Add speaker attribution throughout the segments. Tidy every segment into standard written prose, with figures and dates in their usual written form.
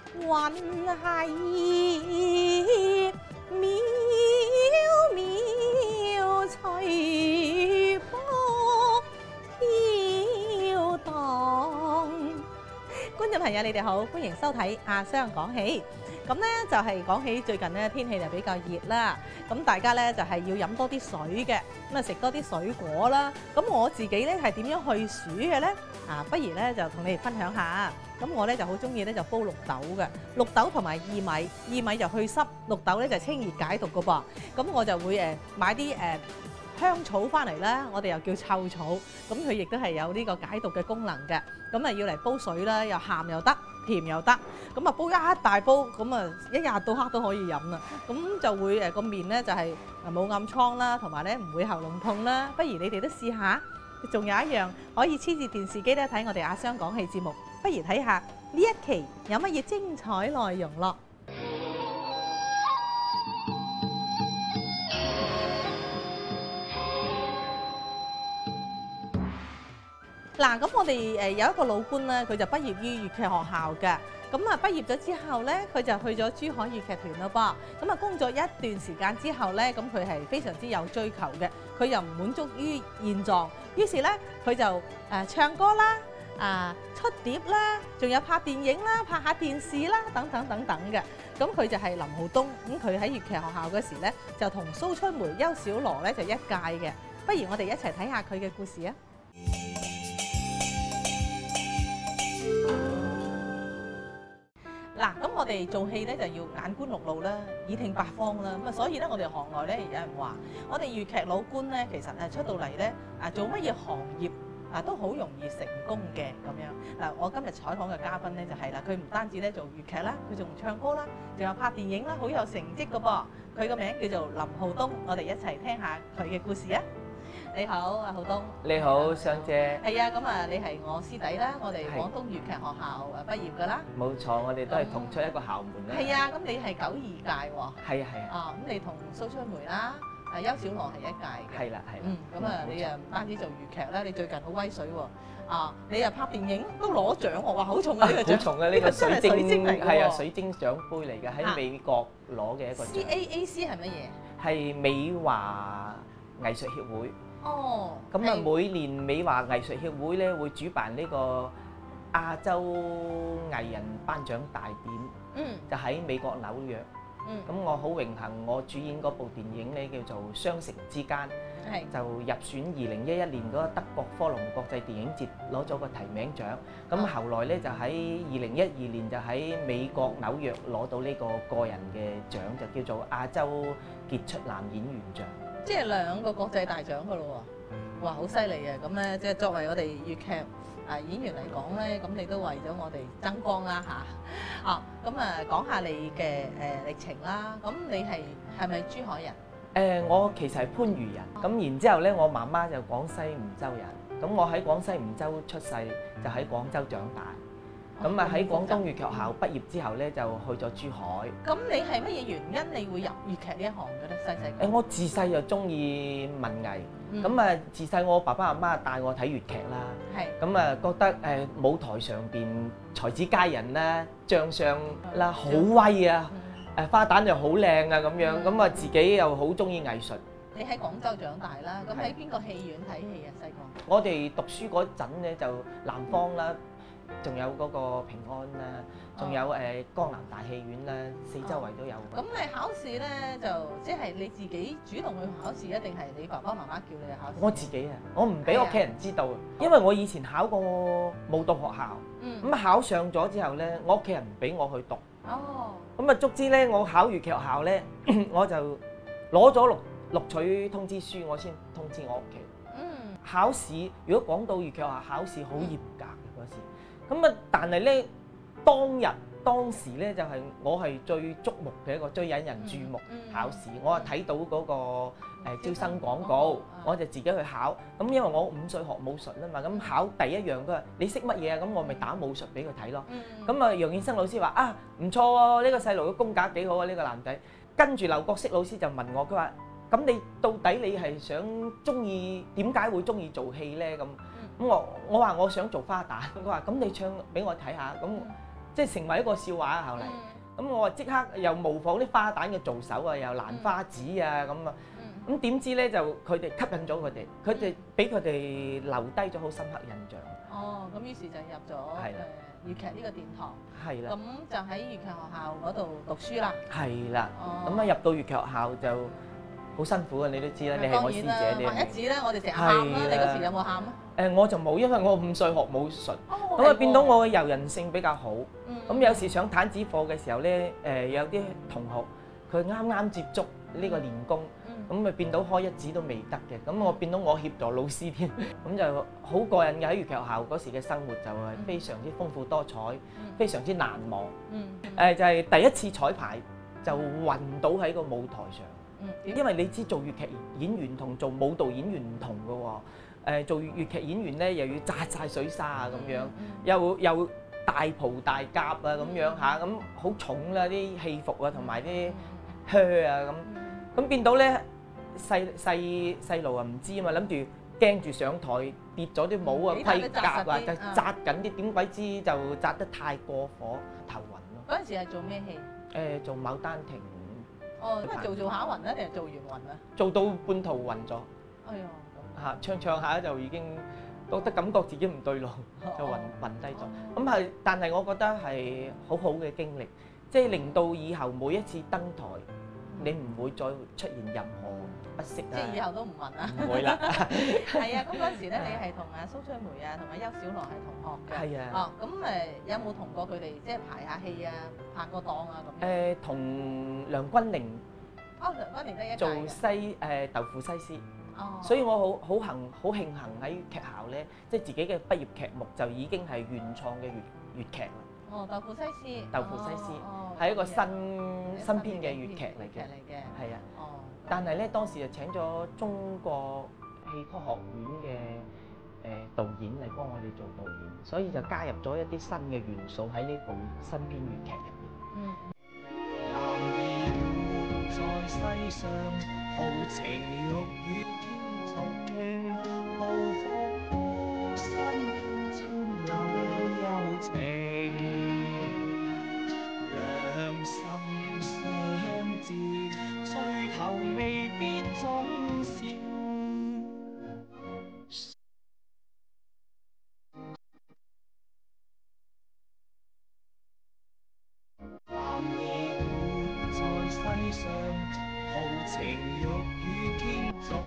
Speaker 1: 雲係渺渺隨波飄蕩。觀眾朋友，你哋好，歡迎收睇阿雙講起。咁咧就係講起最近咧天氣就比較熱啦，咁大家咧就係要飲多啲水嘅，咁啊食多啲水果啦。咁我自己咧係點樣去暑嘅咧？不如咧就同你哋分享下。咁我咧就好中意咧就煲綠豆嘅，綠豆同埋薏米，薏米就去濕，綠豆咧就清熱解毒嘅噃。咁我就會買啲香草翻嚟啦，我哋又叫臭草，咁佢亦都係有呢個解毒嘅功能嘅。咁啊要嚟煲水啦，又鹹又得，甜又得。咁啊煲一大煲，咁啊一日到黑都可以飲啦。咁就會個面咧就係冇暗瘡啦，同埋咧唔會喉嚨痛啦。不如你哋都試下。仲有一樣可以黐住電視機咧睇我哋阿雙講戲節目，不如睇下呢一期有乜嘢精彩內容咯。嗱，咁我哋有一個老官咧，佢就畢業於粵劇學校嘅。咁啊畢業咗之後咧，佢就去咗珠海粵劇團咯噃。咁啊工作一段時間之後咧，咁佢係非常之有追求嘅。佢又唔滿足於現狀，於是咧佢就唱歌啦、出碟啦，仲有拍電影啦、拍下電視啦，等等等等嘅。咁佢就係林浩東。咁佢喺粵劇學校嗰時咧，就同蘇春梅、邱小羅咧就一屆嘅。不如我哋一齊睇下佢嘅故事啊！嗱，咁我哋做戲咧就要眼觀六路啦，耳聽八方啦。咁啊，所以咧我哋行內咧有人話，我哋粵劇老官咧其實出到嚟咧做乜嘢行業都好容易成功嘅咁樣。嗱，我今日採訪嘅嘉賓咧就係啦，佢唔單止咧做粵劇啦，佢仲唱歌啦，仲有拍電影啦，好有成績㗎噃。佢個名叫做林浩東，我哋一齊聽下佢嘅故事啊！你好，阿浩東。
Speaker 2: 你好，雙姐。
Speaker 1: 係啊，咁啊，你係我師弟啦，我哋廣東粵劇學校畢業㗎啦。
Speaker 2: 冇錯，我哋都係同出一個校門啦。
Speaker 1: 係啊，咁你係92屆喎。
Speaker 2: 係啊係啊。
Speaker 1: 咁你同蘇春梅啦、邱小羅係一屆嘅。
Speaker 2: 係啦係啦。
Speaker 1: 咁啊，你啊唔單止做粵劇啦，你最近好威水喎。你又拍電影都攞獎喎，哇！好重啊呢個獎。
Speaker 2: 好重啊呢個水晶
Speaker 1: 嚟㗎。
Speaker 2: 係啊，水晶獎杯嚟嘅，喺美國攞嘅一個獎。
Speaker 1: CAAC 係乜嘢？
Speaker 2: 係美華藝術協會。
Speaker 1: 哦，
Speaker 2: 咁啊，每年美華藝術協會咧會主辦呢個亞洲藝人頒獎大典，就喺美國紐約。咁我好榮幸，我主演嗰部電影咧叫做《雙城之間》，就入選2011年嗰個德國科隆國際電影節攞咗個提名獎。咁後來咧就喺2012年就喺美國紐約攞到呢個個人嘅獎，就叫做亞洲傑出男演員獎。
Speaker 1: 即係2個國際大獎㗎咯喎！哇，好犀利啊！咁咧，即係作為我哋粵劇演員嚟講咧，咁你都為咗我哋爭光啦嚇！咁講下你嘅歷程啦。咁你係咪珠海人？
Speaker 2: 我其實係番禺人。咁然之後咧，我媽媽就廣西梧州人。咁我喺廣西梧州出世，就喺廣州長大。咁啊喺廣東粵劇學校畢業之後咧，就去咗珠海。
Speaker 1: 咁你係乜嘢原因你會入粵劇呢一行嘅咧？細細個
Speaker 2: 我自細就中意文藝。咁啊，自細我爸爸媽媽帶我睇粵劇啦。係。咁啊，覺得舞台上邊才子佳人啦、將相啦好威啊！花旦又好靚啊咁樣。咁啊，自己又好中意藝術。
Speaker 1: 你喺廣州長大啦，咁喺邊個戲院睇戲啊？細個？
Speaker 2: 我哋讀書嗰陣咧，就南方啦。仲有嗰個平安啦，仲有江南大戲院啦，四周圍都有。
Speaker 1: 咁你考試咧就即係你自己主動去考試啊，定係你爸爸媽媽叫你去考試？
Speaker 2: 我自己啊，我唔俾屋企人知道，因為我以前考過舞蹈學校，咁考上咗之後咧，我屋企人唔俾我去讀。哦。咁啊，足之咧，我考粵劇學校咧，我就攞咗錄取通知書，我先通知我屋企。考試如果講到粵劇學校考試好嚴格嘅嗰時。咁啊！但係咧，當時咧就係我係最矚目嘅一個，最引人注目考試。我係睇到嗰個招生廣告，我就自己去考。咁因為我5歲學武術啊嘛，咁考第一樣佢話你識乜嘢啊？咁我咪打武術俾佢睇咯。咁啊，楊建生老師話啊唔錯喎，呢個細路嘅功架幾好啊，呢個男仔。跟住劉國式老師就問我，佢話：咁你到底你係想中意點解會中意做戲咧？咁我話我想做花旦。佢話：咁你唱俾我睇下。咁即係成為一個笑話後嚟。咁我即刻又模仿啲花旦嘅做手啊，又蘭花指啊咁啊。咁點知咧就佢哋吸引咗佢哋俾佢哋留低咗好深刻印象。
Speaker 1: 哦，咁於是就入咗粵劇呢個殿堂。
Speaker 2: 係啦。
Speaker 1: 咁就喺粵劇學校嗰度讀書啦。
Speaker 2: 係啦。咁啊入到粵劇學校就好辛苦啊！你都知啦，你係我師姐，你
Speaker 1: 一指咧，我哋成日喊啦。你嗰時有冇喊啊？
Speaker 2: 我就冇，因為我5歲學武術，咁啊變到我嘅柔韌性比較好。咁有時上彈子課嘅時候咧，有啲同學佢啱啱接觸呢個練功，咁咪變到開一指都未得嘅。咁我變到我協助老師添，咁就好過癮嘅。喺粵劇學校嗰時嘅生活就係非常之豐富多彩，非常之難忘。就係第一次彩排就暈倒喺個舞台上。因為你知做粵劇演員同做舞蹈演員唔同嘅喎，做粵劇演員咧又要紮晒水紗啊咁樣，又大袍大甲啊咁樣嚇，咁好重啦啲戲服啊同埋啲靴啊咁變到咧細路啊唔知啊嘛，諗住驚住上台跌咗啲帽啊盔甲啊就紮緊啲，點鬼知就紮得太過火頭暈咯。
Speaker 1: 嗰陣時係做咩戲？
Speaker 2: 做牡丹亭。
Speaker 1: 哦，咁係做下暈啊，定係做完暈啊？
Speaker 2: 做到半途暈咗。
Speaker 1: 哎呀！
Speaker 2: 唱下就已經覺得感覺自己唔對路，就暈低咗。咁係，但係我覺得係好好嘅經歷，即係令到以後每一次登台，你唔會再出現任何不適啊。
Speaker 1: 即係以後都唔暈啊？
Speaker 2: 唔會啦。
Speaker 1: 係啊，咁嗰時咧，你係同阿蘇翠梅啊，同阿邱小樂係同學嘅。
Speaker 2: 係啊。
Speaker 1: 哦，咁有冇同過佢哋即係排下戲啊、拍過檔啊咁樣？
Speaker 2: 同梁君寧。
Speaker 1: 哦，梁君寧得一屆嘅。
Speaker 2: 做豆腐西施。
Speaker 1: 哦。
Speaker 2: 所以我好慶幸喺劇校咧，即係自己嘅畢業劇目就已經係原創嘅粵劇啦。
Speaker 1: 哦，豆腐西施。
Speaker 2: 豆腐西施係一個新編嘅粵劇嚟嘅。係啊。哦。但係咧，當時就請咗中國戲曲學院嘅導演嚟幫我哋做導演，所以就加入咗一啲新嘅元素喺呢部新編粵劇入面。
Speaker 3: 男兒活在世上，豪情欲與天重，豪放孤身，千有幽情，良心相照，垂頭未必總笑。男兒活在世上，豪情欲與天重。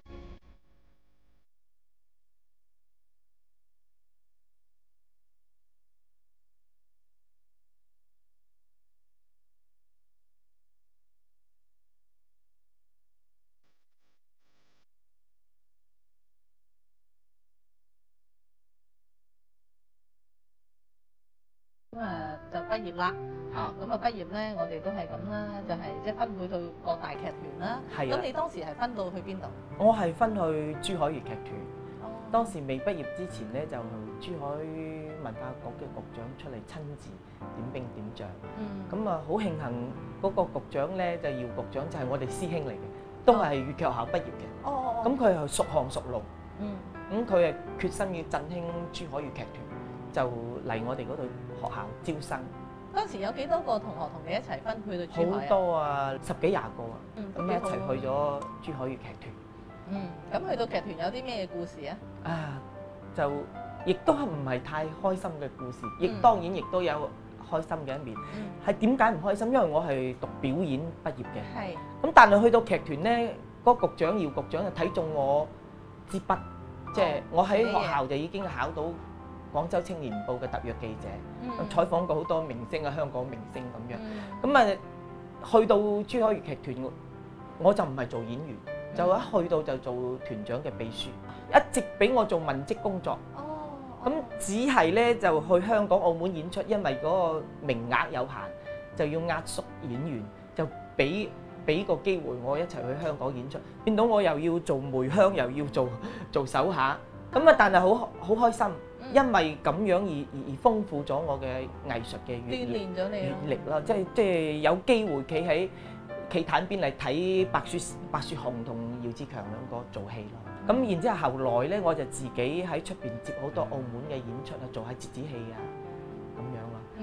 Speaker 1: 就畢業啦。咁畢業咧，我哋都係咁啦，就係即係分配到各大劇團啦。
Speaker 2: 係啊。
Speaker 1: 咁你當時係分到去邊度？
Speaker 2: 我係分去珠海粵劇團。當時未畢業之前咧，就珠海文化局嘅局長出嚟親自點兵點將。咁啊，好慶幸嗰個局長咧，就姚局長就係我哋師兄嚟嘅，都係粵劇學校畢業嘅。咁佢係熟行熟路。咁佢係決心要振興珠海粵劇團，就嚟我哋嗰度學校招生。
Speaker 1: 當時有幾多個同學同你一齊分配到珠海啊？
Speaker 2: 好多啊，10幾廿個啊。咁一齊去咗珠海粵劇團。
Speaker 1: 咁去到劇團有啲咩故事啊？
Speaker 2: 就亦都唔係太開心嘅故事，當然亦都有開心嘅一面。係點解唔開心？因為我係讀表演畢業嘅。
Speaker 1: 係。
Speaker 2: 咁但係去到劇團咧，嗰個局長姚局長就睇中我支筆，即係我喺學校就已經考到廣州青年報嘅特約記者，採訪過好多明星啊，香港明星咁樣。咁啊，去到珠海粵劇團，我就唔係做演員。就一去到就做團長嘅秘書，一直俾我做文職工作。咁只係咧就去香港、澳門演出，因為嗰個名額有限，就要壓縮演員，就俾個機會我一齊去香港演出。變到我又要做梅香，又要做手下。咁啊，但係好開心，因為咁樣而豐富咗我嘅藝術嘅
Speaker 1: 鍛鍊咗你
Speaker 2: 閱歷啦，即係有機會企喺企壇邊嚟睇白雪紅同姚志強兩個做戲咯。咁然之後後來咧，我就自己喺出邊接好多澳門嘅演出啊，做下折子戲啊咁樣咯。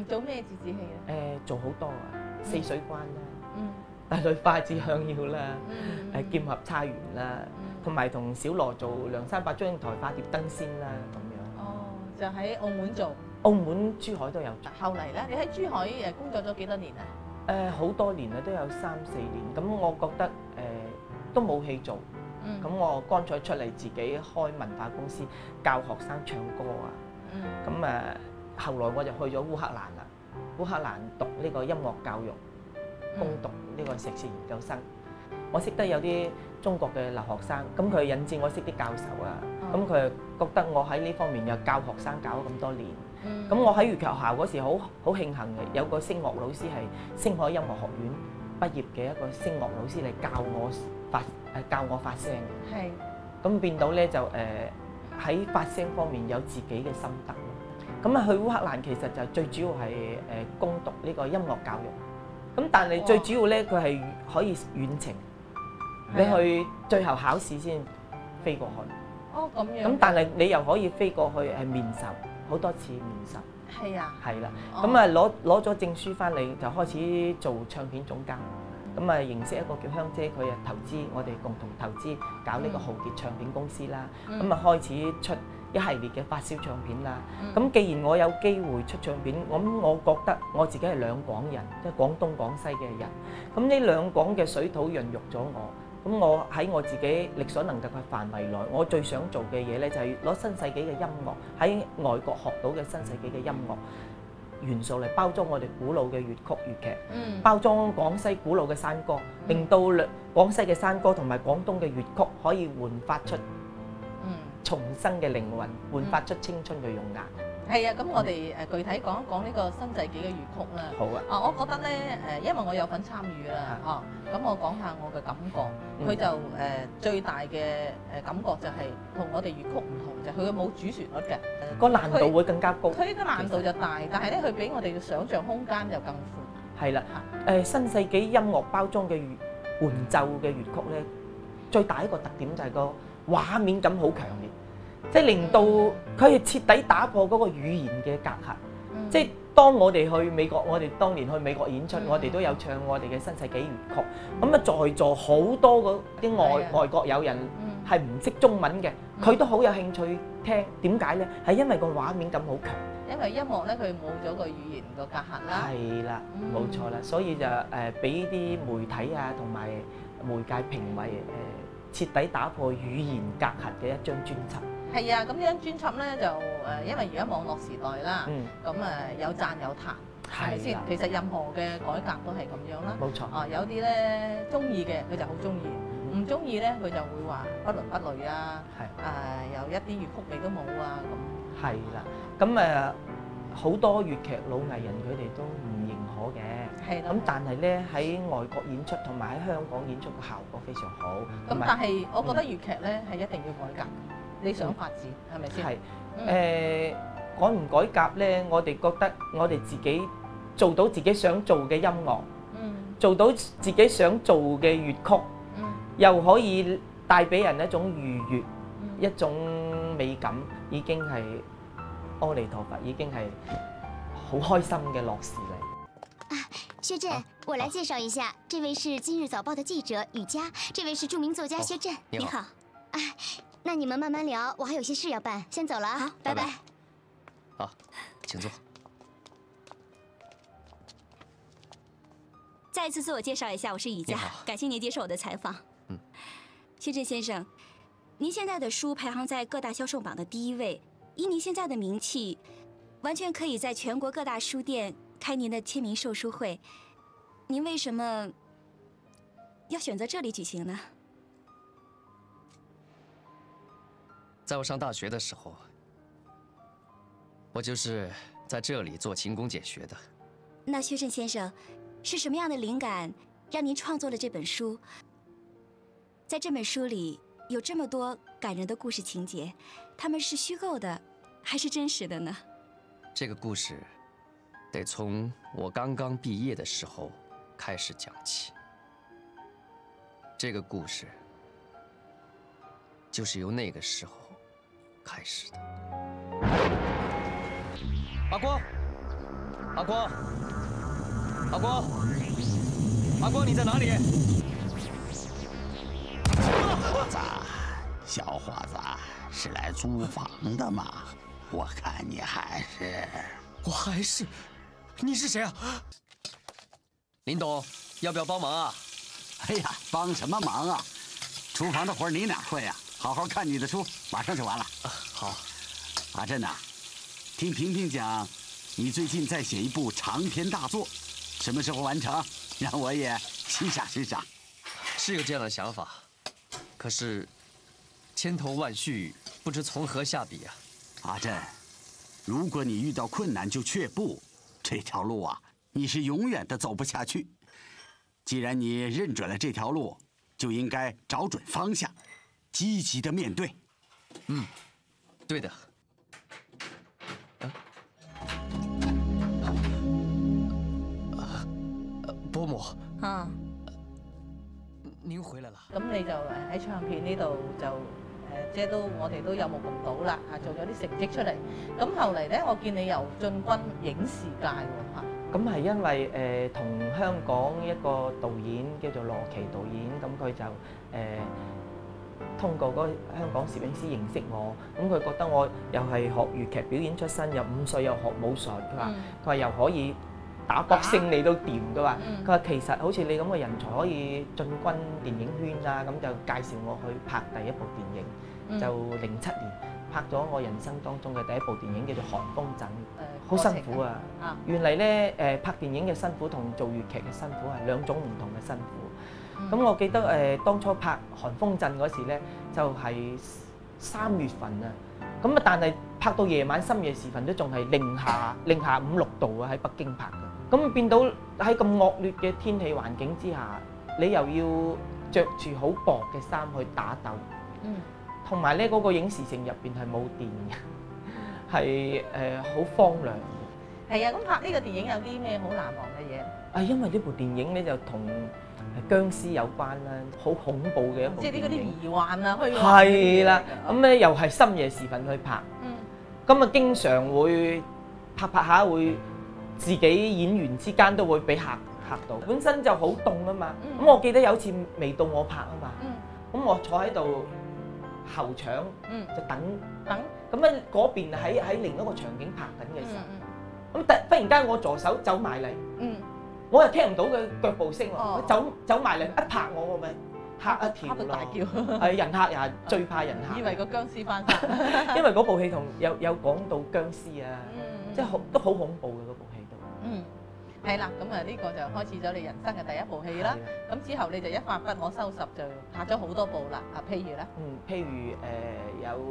Speaker 1: 做咩折子戲咧？
Speaker 2: 做好多啊，四水關啦，帝女花之香夭啦，劍俠釵圓啦，同埋同小羅做梁山伯祝英台化蝶燈仙啦咁樣。
Speaker 1: 哦，就喺澳門做。
Speaker 2: 澳門、珠海都有做。
Speaker 1: 後嚟咧，你喺珠海工作咗幾多年啊？
Speaker 2: 好多年啦，都有3、4年。咁我覺得都冇戲做，咁我乾脆出嚟自己開文化公司，教學生唱歌啊。咁後來我就去咗烏克蘭啦，烏克蘭讀呢個音樂教育，攻讀呢個碩士研究生。我識得有啲中國嘅留學生，咁佢引薦我識啲教授啊，咁佢覺得我喺呢方面又教學生教咗咁多年。咁我喺粵劇學校嗰時好慶幸嘅，有個聲樂老師係星海音樂學院畢業嘅一個聲樂老師嚟教我發聲嘅。係。咁變到咧就喺發聲方面有自己嘅心得。咁去烏克蘭其實就最主要係攻讀呢個音樂教育。咁但係最主要咧，佢係可以遠程，你去最後考試先飛過去。哦，咁樣。咁但係你又可以飛過去面授。好多次面授，係啊，係啦，咁攞咗證書翻嚟就開始做唱片總監，咁認識一個叫香姐，佢投資我哋共同投資搞呢個浩傑唱片公司啦，咁開始出一系列嘅發燒唱片啦。咁既然我有機會出唱片，咁我覺得我自己係兩廣人，即係廣東廣西嘅人，咁呢兩廣嘅水土潤育咗我。咁我喺我自己力所能及嘅範圍內，我最想做嘅嘢咧就係攞新世紀嘅音樂，喺外國學到嘅新世紀嘅音樂元素嚟包裝我哋古老嘅粵曲粵劇，包裝廣西古老嘅山歌，令到廣西嘅山歌同埋廣東嘅粵曲可以煥發出重生嘅靈魂，煥發出青春嘅容顏。係啊，咁我哋具體講一講呢個新世紀嘅粵曲啦。好啊。我覺得咧因為我有份參與啦，咁我講下我嘅感覺。佢就最大嘅感覺就係同我哋粵曲唔同，就係佢冇主旋律嘅，個難度會更加高。佢個難度就大，但係咧佢俾我哋嘅想像空間就更闊。係啦，新世紀音樂包裝嘅伴奏嘅粵曲咧，最大一個特點就係個畫面感好強烈。即係令到佢係徹底打破嗰個語言嘅隔閡。即係當我哋去美國，我哋當年去美國演出，我哋都有唱我哋嘅新世紀粵曲。咁在座好多嗰啲外國友人係唔識中文嘅，佢都好有興趣聽。點解咧？係因為個畫面感好強。因為音樂咧，佢冇咗個語言個隔閡啦。係啦，冇錯啦，所以就俾啲媒體啊同埋媒介評為徹底打破語言隔閡嘅一張專輯。係啊，咁呢張專輯咧就因為而家網絡時代啦，咁有讚有彈，係咪先？其實任何嘅改革都係咁樣啦。冇錯。有啲咧中意嘅佢就好中意，唔中意咧佢就會話不倫不類啊。係。有一啲粵曲味都冇啊咁。係啦，咁好多粵劇老藝人佢哋都唔認可嘅。係。咁但係咧喺外國演出同埋喺香港演出嘅效果非常好。咁但係我覺得粵劇咧係一定要改革。你想發展係咪先？係改唔改革咧？我哋覺得我哋自己做到自己想做嘅音樂，做到自己想做嘅粵曲，又可以帶俾人一種愉悅，一種美感，已經係阿彌陀佛，已經係好開心嘅樂事嚟。
Speaker 4: 薛震，我來介紹一下，這位是《今日早報》的記者雨佳，這位是著名作家薛震。你好。那你們慢慢聊，我還有些事要辦，先走了啊！好，拜拜。
Speaker 5: 好，請坐。
Speaker 4: 再一次自我介紹一下，我是雨佳，感謝您接受我的採訪。薛震先生，您現在的書排行在各大銷售榜的第1位，以您現在的名氣，完全可以在全國各大書店開您的簽名售書會。您為什麼要選擇這裡舉行呢？
Speaker 5: 在我上大學的時候，我就是在這裡做勤工儉學的。
Speaker 4: 那薛震先生，是什麼樣的靈感讓您創作了這本書？在這本書裡有這麼多感人的故事情節，他們是虛構的，還是真實的呢？
Speaker 5: 這個故事得從我剛剛畢業的時候開始講起。這個故事就是由那個時候開始的。阿光， 阿光，阿光，阿光，你在哪里？
Speaker 6: 小伙子，是来租房的吗？我看你还是……
Speaker 5: 你是谁啊？林董，要不要帮忙啊？
Speaker 6: 哎呀，帮什么忙啊？厨房的活你哪会啊？好好看你的书，马上就完了。
Speaker 5: 好。
Speaker 6: 阿振呐，听萍萍讲，你最近在写一部长篇大作，什么时候完成？让我也欣赏欣赏。
Speaker 5: 是有这样的想法，可是千头万绪，不知从何下笔啊。
Speaker 6: 阿振，如果你遇到困难就却步，这条路啊，你是永远的走不下去。既然你认准了这条路，就应该找准方向，积极的面对。
Speaker 5: 嗯，对的。伯母。您回來啦？
Speaker 1: 咁你就喺唱片呢度就即係都我哋都有目共睹啦，做咗啲成績出嚟。咁後嚟咧，我見你又進軍影視界喎嚇。
Speaker 2: 咁係因為同香港一個導演叫做羅奇導演，咁佢就通過嗰個香港攝影師認識我，咁佢覺得我又係學粵劇表演出身，又5歲又學武術，佢話又可以打搏聲你都掂㗎嘛。佢話其實好似你咁嘅人才可以進軍電影圈啊，咁就介紹我去拍第一部電影，就07年拍咗我人生當中嘅第一部電影叫做《寒風陣》，好辛苦啊！原嚟咧拍電影嘅辛苦同做粵劇嘅辛苦係兩種唔同嘅辛苦。咁我記得當初拍《寒風陣》嗰時咧，就係3月份啊。咁啊，但係拍到夜晚深夜時分都仲係零下5、6度啊，喺北京拍嘅。咁變到喺咁惡劣嘅天氣環境之下，你又要着住好薄嘅衫去打鬥，同埋咧嗰個影視城入邊係冇電嘅，係好荒涼。係啊，咁拍呢個電影有啲咩好難忘嘅嘢？因為呢部電影咧就同僵屍有關啦，好恐怖嘅一部電影。即係啲疑幻啊，虛幻。係啦，咁咧又係深夜時分去拍，咁啊經常會拍下會自己演員之間都會俾嚇到。本身就好凍啊嘛，咁我記得有次未到我拍啊嘛，咁我坐喺度後場就等，咁咧嗰邊喺另一個場景拍緊嘅時候，咁忽然間我助手走埋嚟。我又聽唔到佢腳步聲喎，走埋嚟一拍我咪嚇一跳咯，大叫，係人嚇人最怕人嚇，以為個僵屍翻身，因為嗰部戲同有講到僵屍啊，即係都好恐怖嘅嗰部戲都。係啦，咁啊呢個就開始咗你人生嘅第一部戲啦。咁之後你就一發不可收拾，就拍咗好多部啦。譬如咧，譬如有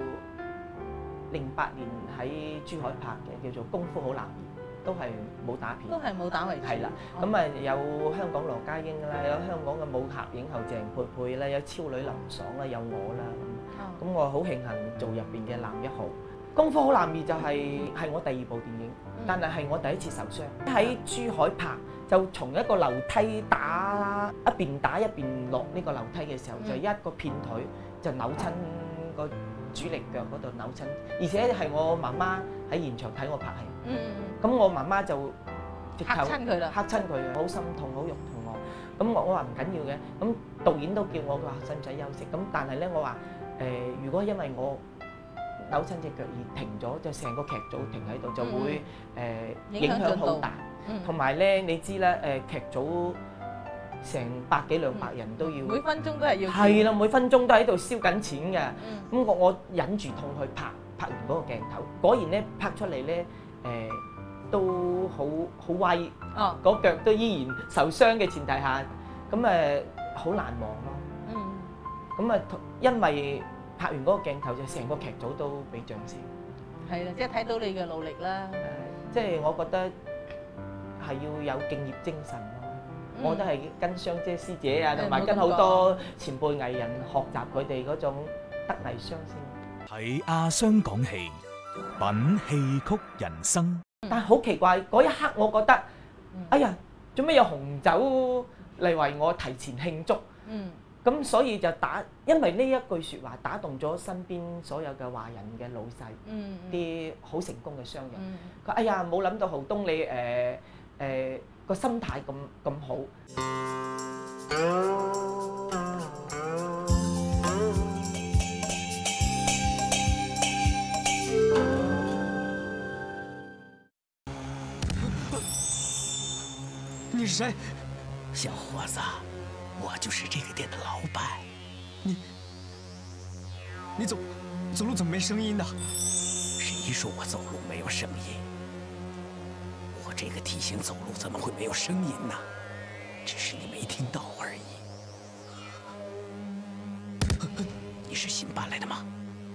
Speaker 2: 08年喺珠海拍嘅叫做《功夫好男兒》。都係武打片，都係武打為主。係啦，咁啊有香港羅家英啦，有香港嘅武俠影后鄭佩佩啦，有超女林爽啦，有我啦咁。咁我好慶幸做入邊嘅男1號。功夫好男兒就係我第2部電影，但係我第一次受傷。喺珠海拍就從一個樓梯打一邊打一邊落呢個樓梯嘅時候，就一個片腿就扭親個主力腳嗰度扭親，而且係我媽媽喺現場睇我拍戲。咁我媽媽就嚇親佢啦，嚇親佢，好心痛，好肉痛我。咁我話唔緊要嘅，咁導演都叫我，佢話使唔使休息？咁但係咧，我話如果因為我扭親隻腳而停咗，就成個劇組停喺度，就會影響好大。同埋咧，你知啦，劇組成100幾200人都要，每分鐘都係要。係啦，每分鐘都喺度燒緊錢嘅。咁我忍住痛去拍完嗰個鏡頭，果然咧拍出嚟咧。都好威，嗰腳都依然受傷嘅前提下，咁好難忘咯。咁因為拍完嗰個鏡頭，就成個劇組都俾掌聲。係啦，即係睇到你嘅努力啦。即係我覺得係要有敬業精神咯。我都係跟雙姐師姐啊，同埋跟好多前輩藝人學習佢哋嗰種得藝雙馨。
Speaker 7: 睇阿雙講戲。品戲曲人生，
Speaker 2: 但係好奇怪，嗰一刻我覺得，哎呀，做咩有紅酒嚟為我提前慶祝？咁咁所以就因為呢一句説話打動咗身邊所有嘅華人嘅老細，啲好成功嘅商人。佢哎呀冇諗到浩東你個心態咁好。
Speaker 5: 你是谁？
Speaker 6: 小伙子，我就是这个店的老板。
Speaker 5: 你走路怎么没声音呢？
Speaker 6: 谁说我走路没有声音？我这个体型走路怎么会没有声音呢？只是你没听到而已。你是新搬来的吗？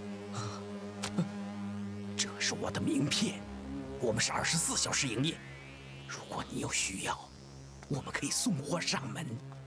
Speaker 6: 这是我的名片，我们是24小时营业。如果你有需要，我们可以送货上门。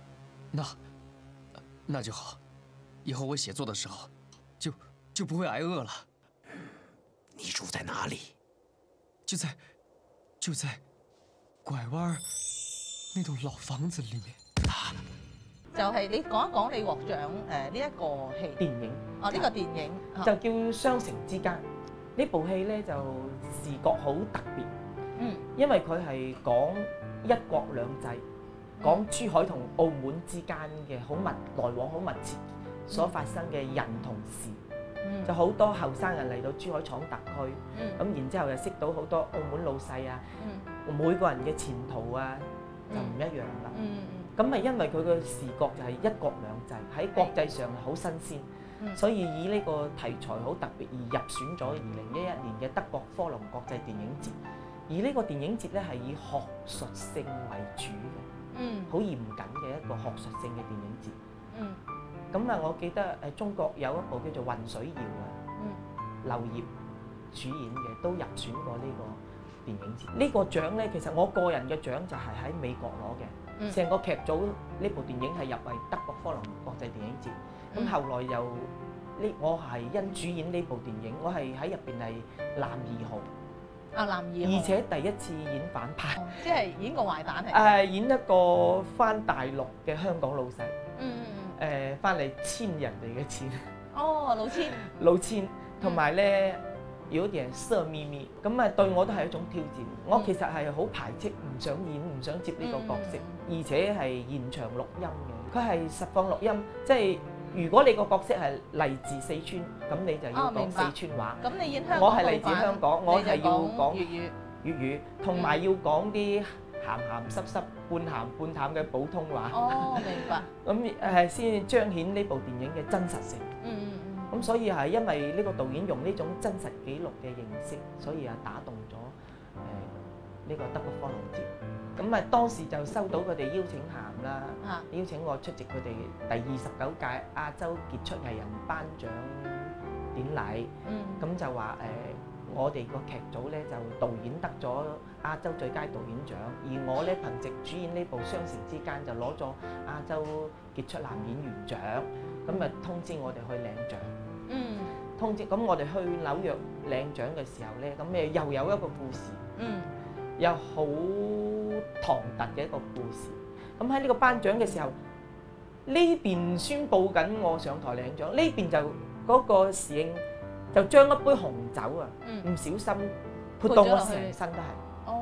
Speaker 5: 那就好，以后我写作的时候，就不会挨饿了。
Speaker 6: 你住在哪里？
Speaker 5: 就在拐弯那栋老房子里面。
Speaker 1: 就係你講一講你獲獎呢一個戲
Speaker 2: 電影
Speaker 1: 哦，呢個電影
Speaker 2: 就叫《雙城之間》。呢部戲咧就視覺好特別，因為佢係講一國兩制，講珠海同澳門之間嘅好來往好密切所發生嘅人同事。就好多後生人嚟到珠海闖特區，咁然之後又識到好多澳門老細啊，每個人嘅前途啊就唔一樣啦。咁咪因為佢嘅視覺就係一國兩制，喺國際上好新鮮，所以以呢個題材好特別而入選咗2011年嘅德國科隆國際電影節。而呢個電影節咧係以學術性為主嘅，好嚴謹嘅一個學術性嘅電影節。咁啊，我記得中國有一部叫做《渾水謠》啊，劉燁主演嘅，都入選過呢個電影節。呢個獎咧，其實我個人嘅獎就係喺美國攞嘅。成個劇組呢部電影係入圍德國科隆國際電影節。咁後來又我係因主演呢部電影，我係喺入邊係男2號。男2號。而且第一次演反派。
Speaker 1: 即係演個壞蛋係。
Speaker 2: 演一個翻大陸嘅香港老細。翻嚟簽人哋嘅錢。老千，同埋咧有啲人色咪咪，咁啊對我都係一種挑戰。我其實係好排斥，唔想演，唔想接呢個角色，而且係現場錄音嘅。佢係實況錄音，即係如果你個角色係嚟自四川，咁你就要講四川話。
Speaker 1: 咁你演香港，
Speaker 2: 我係嚟自香港，我係要講粵語，同埋要講啲鹹鹹濕濕、半鹹半淡嘅普通話。
Speaker 1: 明白。
Speaker 2: 咁先彰顯呢部電影嘅真實性。咁所以係因為呢個導演用呢種真實記錄嘅形式，所以打動咗呢個德國科隆節。咁當時就收到佢哋邀請函啦，邀請我出席佢哋第29屆亞洲傑出藝人頒獎典禮。咁就話我哋個劇組咧就導演得咗亞洲最佳導演獎，而我咧憑藉主演呢部《雙城之間》就攞咗亞洲傑出男演員獎。咁通知我哋去領獎。通知咁我哋去紐約領獎嘅時候咧，咁又有一個故事，又好唐突嘅一個故事。咁喺呢個頒獎嘅時候，呢邊宣佈緊我上台領獎，呢邊就嗰個侍應就將一杯紅酒啊，唔小心潑到我成身都係。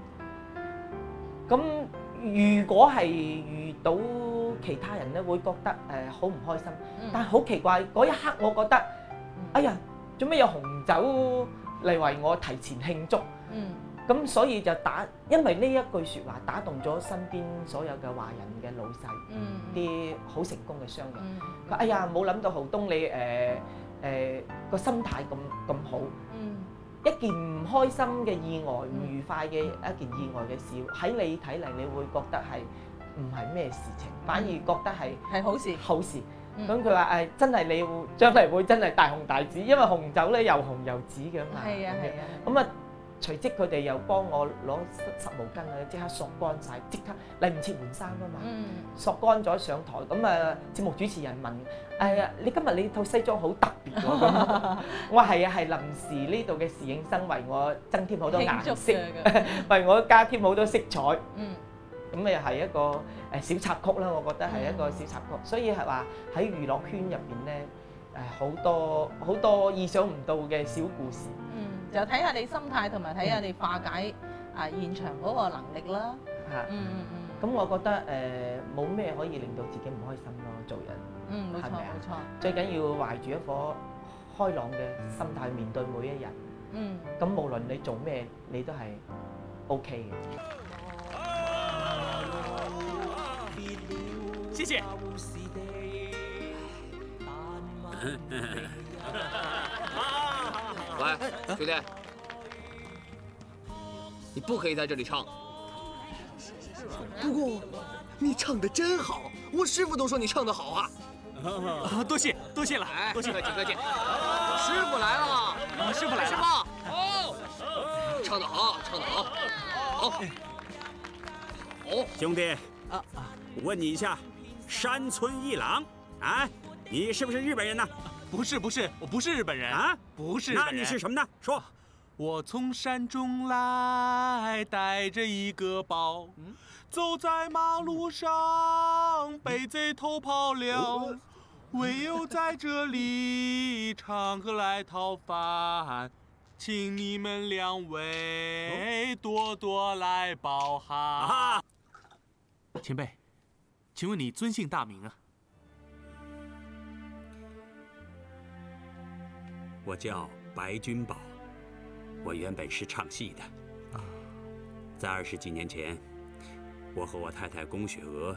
Speaker 2: 咁如果係遇到其他人咧，會覺得好唔開心，但係好奇怪嗰一刻，我覺得，哎呀，做咩有紅酒嚟為我提前慶祝？咁所以就因為呢一句説話打動咗身邊所有嘅華人嘅老細，啲好成功嘅商人。佢哎呀冇諗到浩東你個心態咁好。一件唔開心嘅意外、唔愉快嘅一件意外嘅事，喺你睇嚟，你會覺得係唔係咩事情，反而覺得係好事。咁佢話真係你會將嚟會真係大紅大紫，因為紅酒咧又紅又紫嘅嘛。咁隨即佢哋又幫我攞濕毛巾啊，即刻索乾晒，即刻嚟唔切換衫啊嘛。索乾咗上台，咁節目主持人問：你今日你套西裝好特別喎。我話係啊，係臨時呢度嘅侍應生為我增添好多顏色，為我加添好多色彩。 咁又係一個小插曲啦，我覺得係一個小插曲，所以係話喺娛樂圈入邊咧好多意想唔到嘅小故事。
Speaker 1: 就睇下你心態同埋睇下你化解現場嗰個能力啦。
Speaker 2: 咁我覺得冇咩可以令到自己唔開心咯，做人。
Speaker 1: 冇錯
Speaker 2: 係咪啊
Speaker 1: 冇錯。
Speaker 2: 最緊要懷住一顆開朗嘅心態面對每一日。咁無論你做咩，你都係 OK 嘅。
Speaker 8: 謝謝。
Speaker 9: 喂，兄弟，你不可以在這裡唱。
Speaker 10: 不過你唱得真好，我師傅都說你唱得好啊。
Speaker 8: 多謝多謝了，多謝。
Speaker 9: 客氣客氣。師傅來了，
Speaker 8: 師傅來了。
Speaker 9: 師傅，好，唱得好，唱得好，好。好。
Speaker 8: 兄弟，我問你一下，山村一郎啊，你是不是日本人呢？
Speaker 11: 不是，我不是日本人
Speaker 8: 啊，
Speaker 11: 不是日本人。
Speaker 8: 那你是什麼呢？說。
Speaker 11: 我從山中來，帶着一個包，走在馬路上，被賊偷跑了，唯有在這裡唱歌來討飯，請你們兩位多多來包涵。前輩，請問你尊姓大名啊？
Speaker 8: 我叫白君寶。我原本是唱戲的，在20幾年前，我和我太太龔雪娥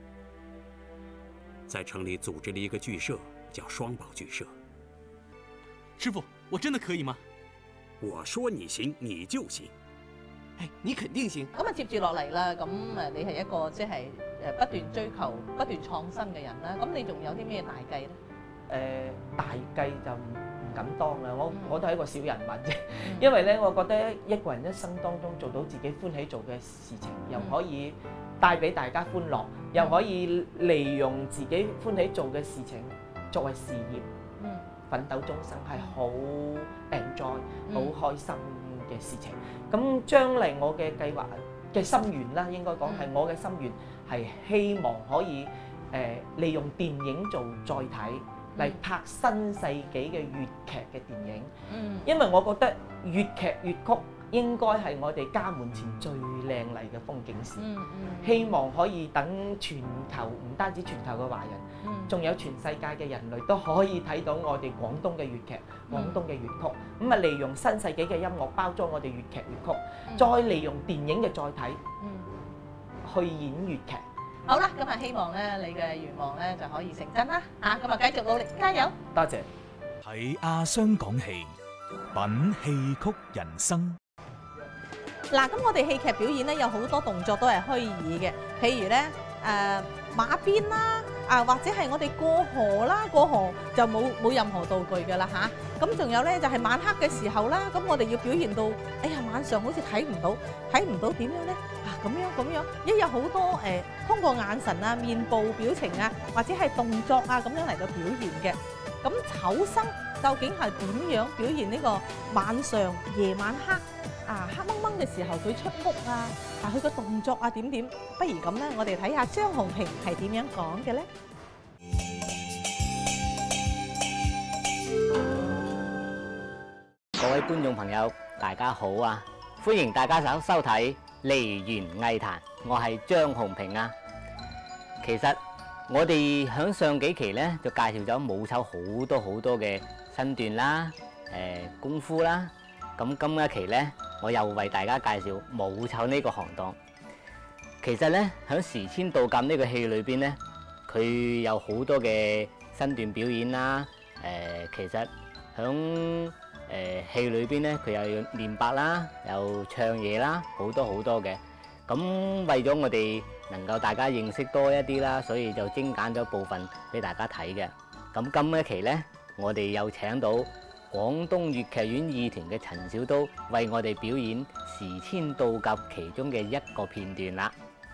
Speaker 8: 在城裡組織了一個劇社，叫雙寶劇社。師傅，我真的可以嗎？我說你行，你就行。
Speaker 10: 哎，你肯定行。
Speaker 1: 咁接住落嚟啦，咁你係一個即係不斷追求、不斷創新嘅人啦。咁你仲有啲咩大計咧？
Speaker 2: 大計就唔敢當啦，我都係一個小人物啫。因為咧，我覺得一個人一生當中做到自己歡喜做嘅事情，又可以帶俾大家歡樂，又可以利用自己歡喜做嘅事情作為事業，奮鬥終生係好 enjoy、好開心嘅事情。咁將嚟我嘅計劃嘅心願啦，應該講係我嘅心願係希望可以利用電影做載體。嚟拍新世紀嘅粵劇嘅電影，因為我覺得粵劇粵曲應該係我哋家門前最靚麗嘅風景線。希望可以等全球唔單止全球嘅華人，仲有全世界嘅人類都可以睇到我哋廣東嘅粵劇、廣東嘅粵曲。咁啊，利用新世紀嘅音樂包裝我哋粵劇粵曲，再利用電影嘅載體去演粵劇。
Speaker 1: 好啦，咁啊希望咧你嘅願望咧就可以成真啦！咁啊繼續努力，加油！
Speaker 2: 多謝。
Speaker 7: 睇亞商講戲，品戲曲人生。
Speaker 1: 嗱，咁我哋戲劇表演咧有好多動作都係虛擬嘅，譬如咧馬鞭啦，或者係我哋過河啦，過河就冇任何道具㗎啦嚇。咁仲有咧就係晚黑嘅時候啦，咁我哋要表現到，哎呀晚上好似睇唔到點樣咧？咁樣，一有好多通過眼神啊、面部表情啊，或者係動作啊咁樣嚟到表現嘅。咁丑生究竟係點樣表現呢個晚上夜晚黑黑掹掹嘅時候佢出屋佢個動作點？不如咁咧，我哋睇下張紅萍係點樣講嘅咧。
Speaker 12: 各位觀眾朋友，大家好啊！歡迎大家收睇梨園藝壇，我係張紅萍啊。其實我哋響上幾期咧就介紹咗武丑好多嘅身段啦，功夫啦。咁今一期咧，我又為大家介紹武丑呢個行當。其實咧響時遷道鑑呢個戲裏邊咧，佢有好多嘅身段表演啦。其實響戲裏邊咧，佢又要念白啦，又唱嘢啦，好多嘅。咁為咗我哋能夠大家認識多一啲啦，所以就精簡咗部分俾大家睇嘅。咁今一期咧，我哋又請到廣東粵劇院二團嘅陳小刀為我哋表演時遷道鑑其中嘅一個片段啦。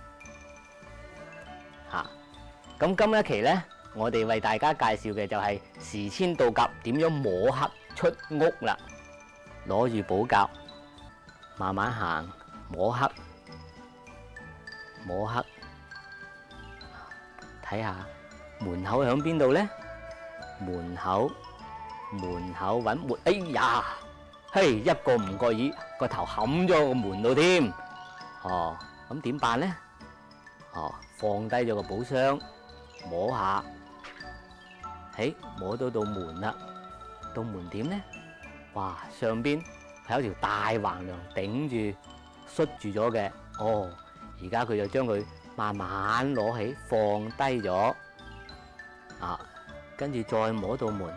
Speaker 12: 咁今一期咧，我哋為大家介紹嘅就係時遷道鑑點樣摸黑出屋啦，攞住寶甲慢慢行摸黑， 摸黑，睇下門口響邊度咧？門口揾門，哎呀，嘿，一個唔覺意個頭冚咗個門度添。哦，咁點辦咧？哦，放低咗個寶箱，摸下，摸到道門啦。道門點咧？哇，上邊係有條大橫梁頂住，塞住咗嘅。哦，而家佢就將佢慢慢攞起，放低咗。啊，跟住再摸道門，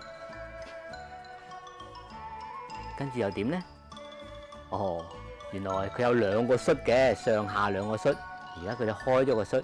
Speaker 12: 跟住又點咧？哦，原來佢有兩個塞嘅，上下兩個塞。而家佢就開咗個塞，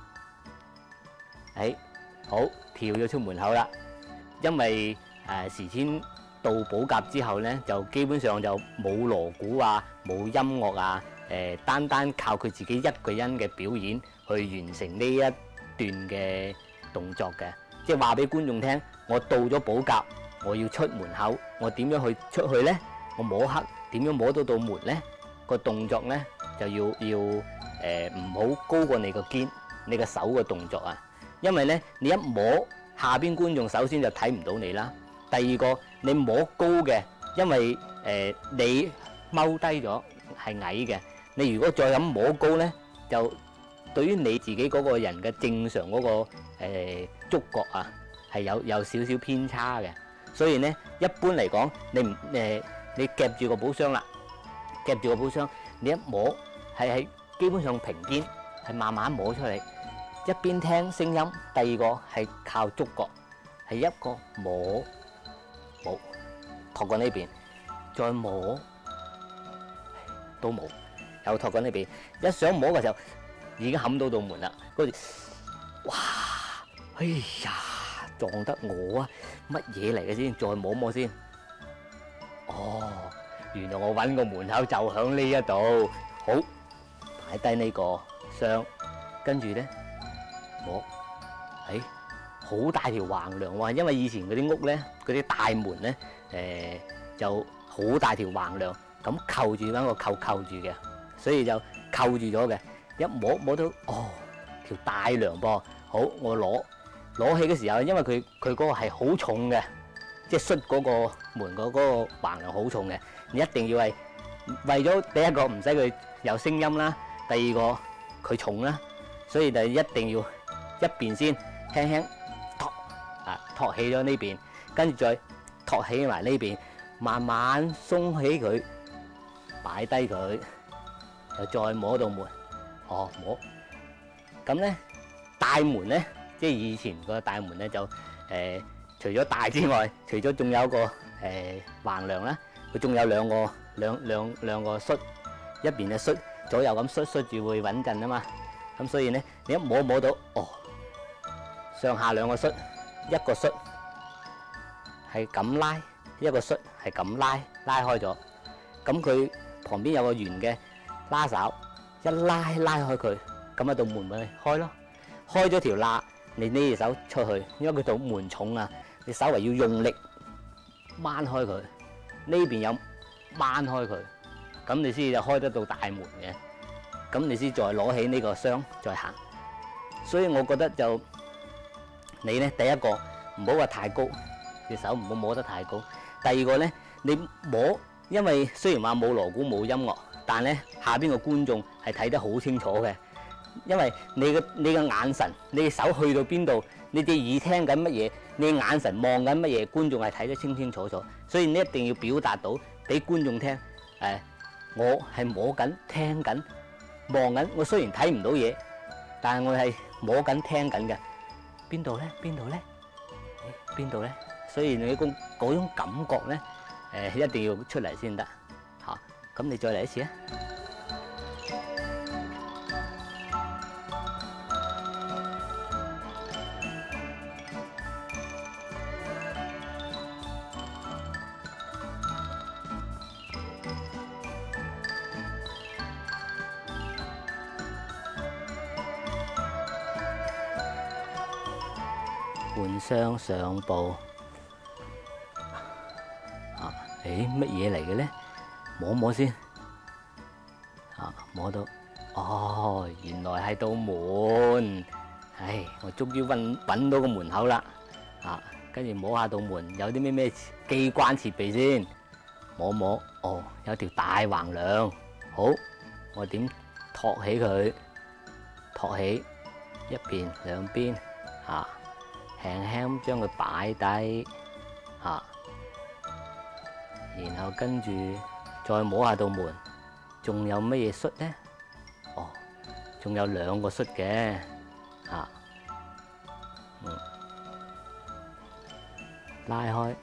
Speaker 12: 好，跳咗出門口啦。因為時遷到寶甲之後咧，就基本上就冇鑼鼓啊，冇音樂啊，單靠佢自己一個人嘅表演去完成呢一段嘅動作嘅。即係話俾觀眾聽，我到咗寶甲，我要出門口，我點樣去出去咧？我摸黑點樣摸到道門咧？個動作咧就要唔好高過你個肩，你個手嘅動作啊。因為咧你一摸，下邊觀眾首先就睇唔到你啦。第二個你摸高嘅，因為你踎低咗係矮嘅，你如果再咁摸高咧，就對於你自己嗰個人嘅正常嗰個觸覺啊，係有少少偏差嘅。所以咧一般嚟講，你夾住個寶箱啦，夾住個寶箱，你一摸係基本上平肩，係慢慢摸出嚟。一邊聽聲音，第二個係靠觸覺，係一個摸托過呢邊，再摸都冇，又托過呢邊。一想摸嘅時候，已經冚到道門啦。嗰時，哇！哎呀，撞得我啊！乜嘢嚟嘅先？再摸摸先。哦，原來我揾個門口就響呢一度。好，擺低呢個箱，跟住咧摸，好大條橫梁喎。因為以前嗰啲屋咧，嗰啲大門咧，就好大條橫梁，咁扣住揾個扣住嘅，所以就扣住咗嘅。一摸到，哦，條大梁噃。好，我攞起嘅時候，因為佢嗰個係好重嘅，即係摔嗰個門嗰個橫梁好重嘅。你一定要係為咗第一個唔使佢有聲音啦，第二個佢重啦，所以就一定要一邊先輕輕托起咗呢邊，跟住再托起埋呢邊，慢慢鬆起佢，擺低佢，又再摸到門，摸。咁咧大門咧，即係以前個大門咧就除咗大之外，除咗仲有個橫梁啦，佢仲有兩個栓，一邊嘅栓左右咁栓住會穩陣啊嘛。咁所以咧，你一摸到，上下兩個栓，一個栓係咁拉，一個栓係咁拉開咗。咁佢旁邊有個圓嘅拉手，一拉開佢，咁啊道門咪開咯。開咗條罅，你呢隻手出去，因為佢道門重啊，你稍微要用力掹開佢，呢邊有掹開佢，咁你先就開得到大門嘅。咁你先再攞起呢個箱再行。所以我覺得就你咧，第一個唔好話太高，隻手唔好摸得太高。第二個咧，你摸，因為雖然話冇鑼鼓冇音樂，但咧下邊個觀眾係睇得好清楚嘅。因為你嘅眼神，你嘅手去到邊度，你隻耳聽緊乜嘢，你眼神望緊乜嘢，觀眾係睇得清清楚楚。所以你一定要表達到俾觀眾聽，我係摸緊、聽緊、望緊。我雖然睇唔到嘢，但係我係摸緊、聽緊嘅。邊度咧？邊度咧？邊度咧？所以你嗰種感覺咧，一定要出嚟先得嚇。咁你再嚟一次啊！換箱上步，乜嘢嚟嘅咧？摸摸先，摸到， 哦，原來係道門。唉，我終於揾到個門口啦。啊，跟住摸下道門，有啲咩機關設備先？摸摸，哦，有條大橫梁。好，我點托起佢？托起一邊兩邊，啊，輕輕咁將佢擺低，啊，然後跟住再摸下道門，仲有乜嘢恤呢？哦，仲有2個恤嘅，啊，拉開，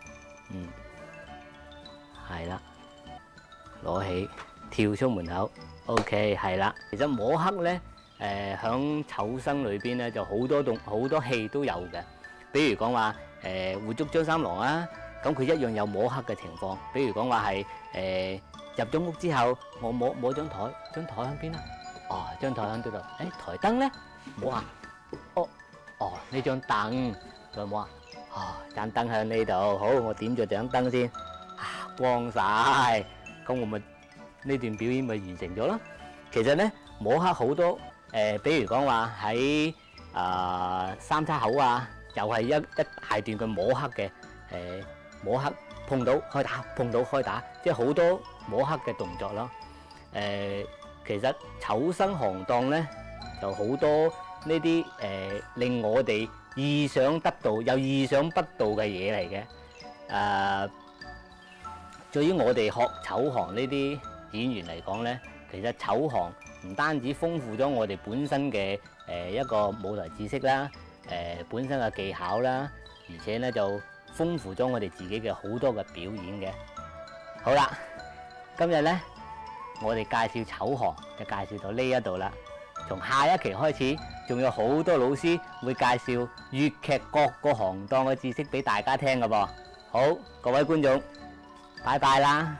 Speaker 12: 係啦，攞起，跳出門口 ，OK， 係啦。其實摸黑咧，響丑生裏邊咧就好多戲都有嘅，比如講話活捉張三郎啊，咁佢一樣有摸黑嘅情況。比如講話係入咗屋之後，我摸張台，張台喺邊啊？哦，張台喺呢度。台燈咧，摸下。哦，呢張凳，再摸下。哦，盞燈喺呢度。好，我點咗盞燈先。啊，光晒。咁我咪呢段表演咪完成咗咯。其實咧，摸黑好多比如講話喺三叉口啊，又係一大段嘅摸黑嘅摸黑碰到開打，碰到開打，即係好多摸黑嘅動作咯。其實丑生行當咧就好多呢啲令我哋意想得到又意想不到嘅嘢嚟嘅。對於我哋學丑行呢啲演員嚟講咧，其實丑行唔單止豐富咗我哋本身嘅一個舞台知識啦，本身嘅技巧啦，而且咧就豐富咗我哋自己嘅好多嘅表演嘅。好啦，今日咧我哋介紹丑行就介紹到呢一度啦。從下一期開始，仲有好多老師會介紹粵劇各個行當嘅知識俾大家聽㗎噃。好，各位觀眾，拜拜啦！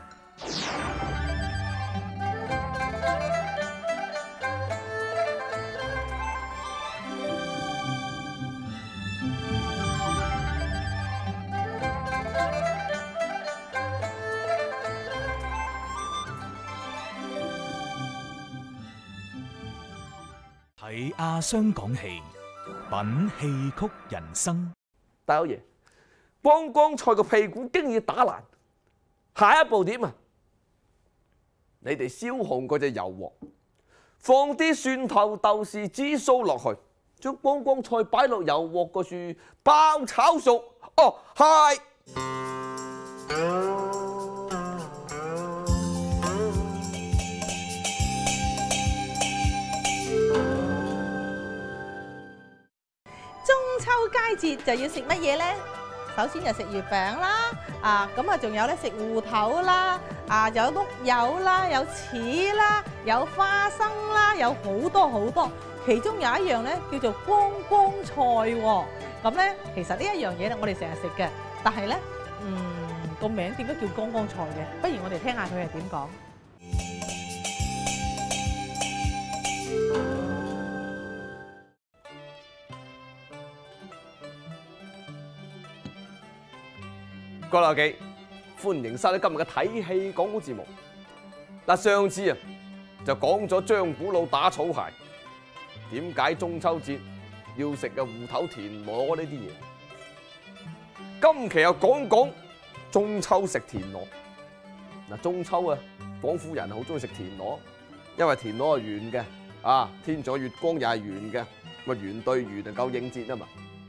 Speaker 7: 睇阿商講戲，品戲曲人生。
Speaker 13: 大老爺，光光菜個屁股經已打爛，下一步點啊？你哋燒紅嗰隻油鑊，放啲蒜頭、豆豉、紫蘇落去，將光光菜擺落油鑊個處爆炒熟。哦，係。
Speaker 1: 中秋佳節就要食乜嘢呢？首先就食月餅啦，咁啊仲有咧食芋頭啦，有碌柚啦，有柿啦，有花生啦，有好多好多。其中有一樣咧叫做光光菜喎。咁咧其實呢一樣嘢咧我哋成日食嘅，但係咧個名點解叫光光菜嘅？不如我哋聽下佢係點講。
Speaker 13: 各位老記，歡迎收睇今日嘅睇戲講古節目。嗱，上次就講咗張古老打草鞋，點解中秋節要食嘅芋頭田螺呢啲嘢？今期又講講中秋食田螺。嗱，中秋廣府人好中意食田螺，因為田螺係圓嘅，天咗月光又係圓嘅，咪圓對圓就夠應節啊嘛。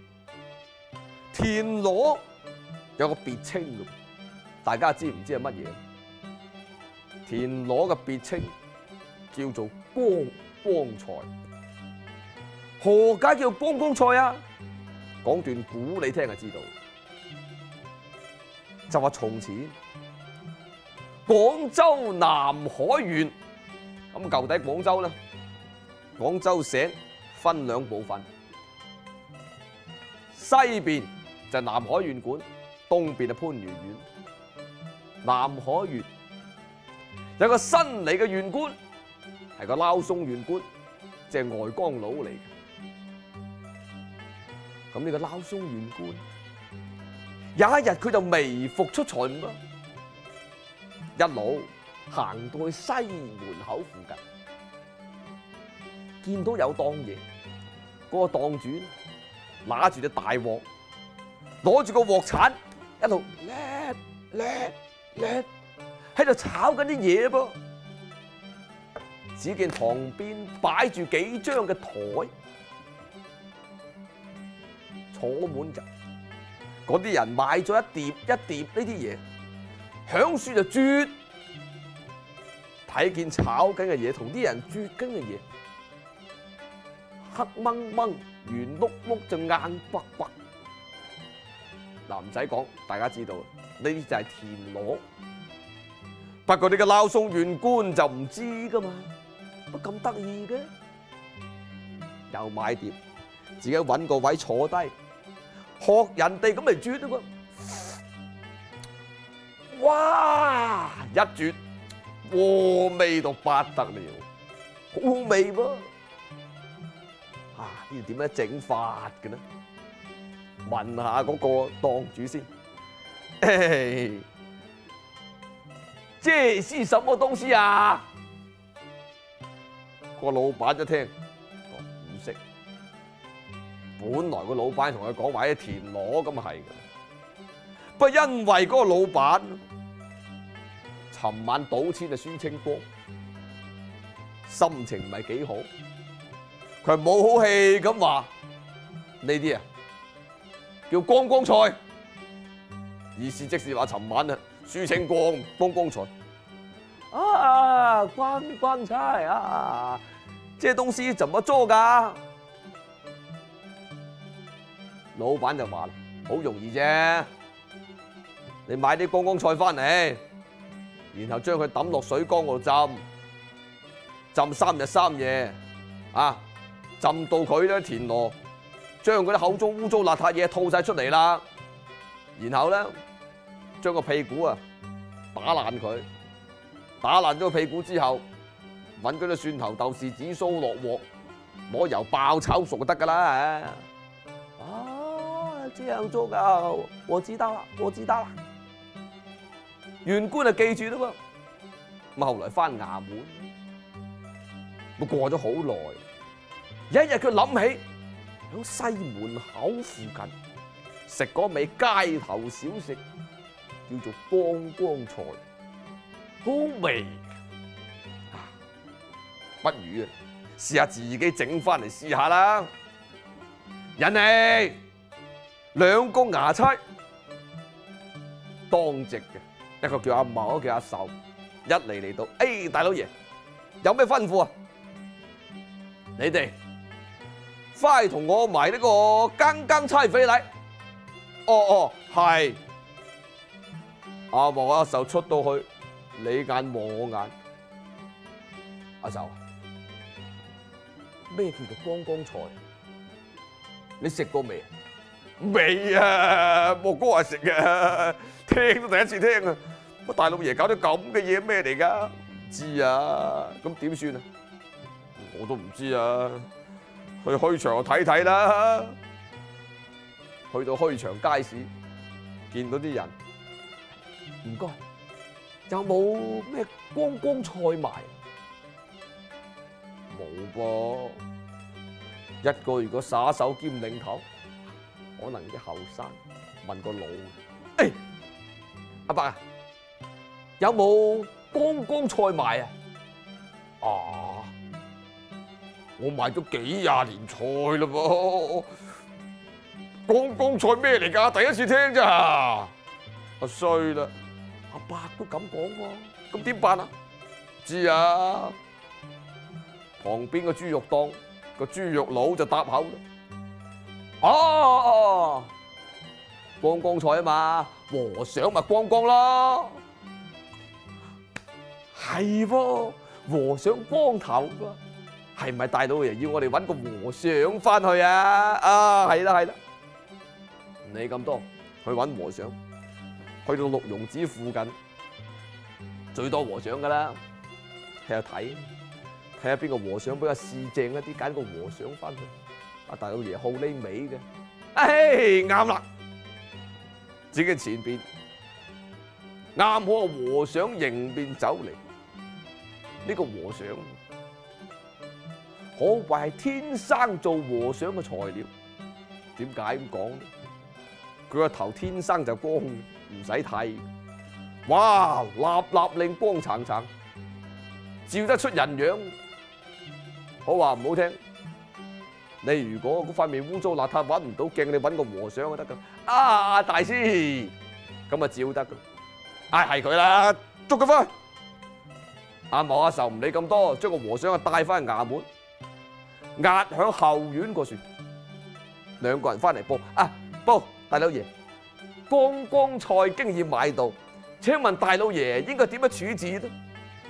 Speaker 13: 田螺有個別稱嘅，大家知唔知係乜嘢？田螺嘅別稱叫做光光菜。何解叫光光菜啊？講段古你聽就知道。就話從前廣州南海縣，咁舊底廣州咧，廣州省分兩部分，西邊就南海縣管。東邊係番禺縣，南海縣有個新嚟嘅縣官，係個撈鬆縣官，即係外江佬嚟嘅。咁呢個撈鬆縣官，有一日佢就微服出巡啦，一路行到去西門口附近， 見到有檔嘢，嗰個檔主拿住隻大鑊，攞住個鑊鏟，一路叻喺度炒緊啲嘢噃。只見旁邊擺住幾張嘅台，坐滿人。嗰啲人買咗一碟一碟呢啲嘢，響樹就啜，睇見炒緊嘅嘢同啲人啜緊嘅嘢，黑掹掹、圓碌碌就硬骨骨。嗱，唔使講，大家知道呢啲就係田螺。不過你個撈餸員官就唔知噶嘛，乜咁得意嘅？又買碟，自己揾個位坐低，學人哋咁嚟啜啊嘛！哇！一啜，哇，味到不得了，好味噃！呢點樣整法嘅呢？問下嗰個檔主先。這是什麼東西啊？個老闆一聽，唔識。本來個老闆同佢講話啲田螺咁係嘅，不過因為嗰個老闆尋晚賭錢就輸清光，心情唔係幾好，佢冇好氣咁話：呢啲啊叫光光菜，意思即是話尋晚啊輸清光光光菜。啊，光光菜啊，這東西怎麼做㗎？老闆就話啦，好容易啫，你買啲光光菜翻嚟，然後將佢抌落水缸嗰度浸3日3夜，啊，浸到佢咧田螺，將嗰啲口中污糟邋遢嘢吐晒出嚟啦，然後咧將個屁股啊打爛佢，打爛咗個屁股之後，揾嗰啲蒜頭豆豉紫蘇落鑊，攞油爆炒熟就得㗎啦。這樣做噶，我知道啦，我知道啦。縣官就記住啦喎。咁後來翻衙門，咁過咗好耐，有一日佢諗起喺西門口附近食嗰味街頭小食，叫做光光菜，好味。不如啊，試下自己整翻嚟試下啦。人嚟。兩個衙差當值嘅，一個叫阿茂，一個叫阿壽。一嚟到，大老爺有咩吩咐啊？你哋快同我埋呢個更差匪嚟。哦，係。阿茂阿壽出到去，你眼望我眼。阿壽，咩叫做光光菜？你食過未啊？未啊，莫哥話食嘅，聽都第一次聽啊！乜大老爺搞啲咁嘅嘢咩嚟㗎？唔知啊，咁點算啊？我都唔知啊，去墟場睇睇啦。去到墟場街市，見到啲人，唔該，有冇咩光光菜賣？冇噃，一個如果耍手兼領頭。可能啲後生問個老，阿伯啊，有冇光光菜賣啊？我賣咗幾廿年菜嘞噃，光光菜咩嚟㗎？第一次聽咋？衰啦，阿伯都咁講喎，咁點辦啊？知啊，旁邊個豬肉檔個豬肉佬就搭口啦。光光菜啊嘛，和尚咪光光咯，係喎，和尚光頭喎，係咪大老爺要我哋揾個和尚翻去啊？係啦，唔理咁多，去揾和尚，去到六榕寺附近，最多和尚噶啦，睇下邊個和尚比較市正一啲，揀個和尚翻去。阿大老爺好呢味嘅，啱啦！只見前邊啱好個和尚迎面走嚟，呢個和尚可謂係天生做和尚嘅材料。點解咁講呢？佢個頭天生就光，唔使剃。哇，立立令光橙橙，照得出人樣。好話唔好聽，你如果嗰塊面污糟邋遢揾唔到鏡，你揾個和尚就得噶。啊，大師，咁啊照得噶。係佢啦，捉佢翻去。阿茂阿壽唔理咁多，將個和尚啊帶翻去衙門，押響後院個處。兩個人翻嚟報大老爺，光菜經已買到，請問大老爺應該點樣處置呢？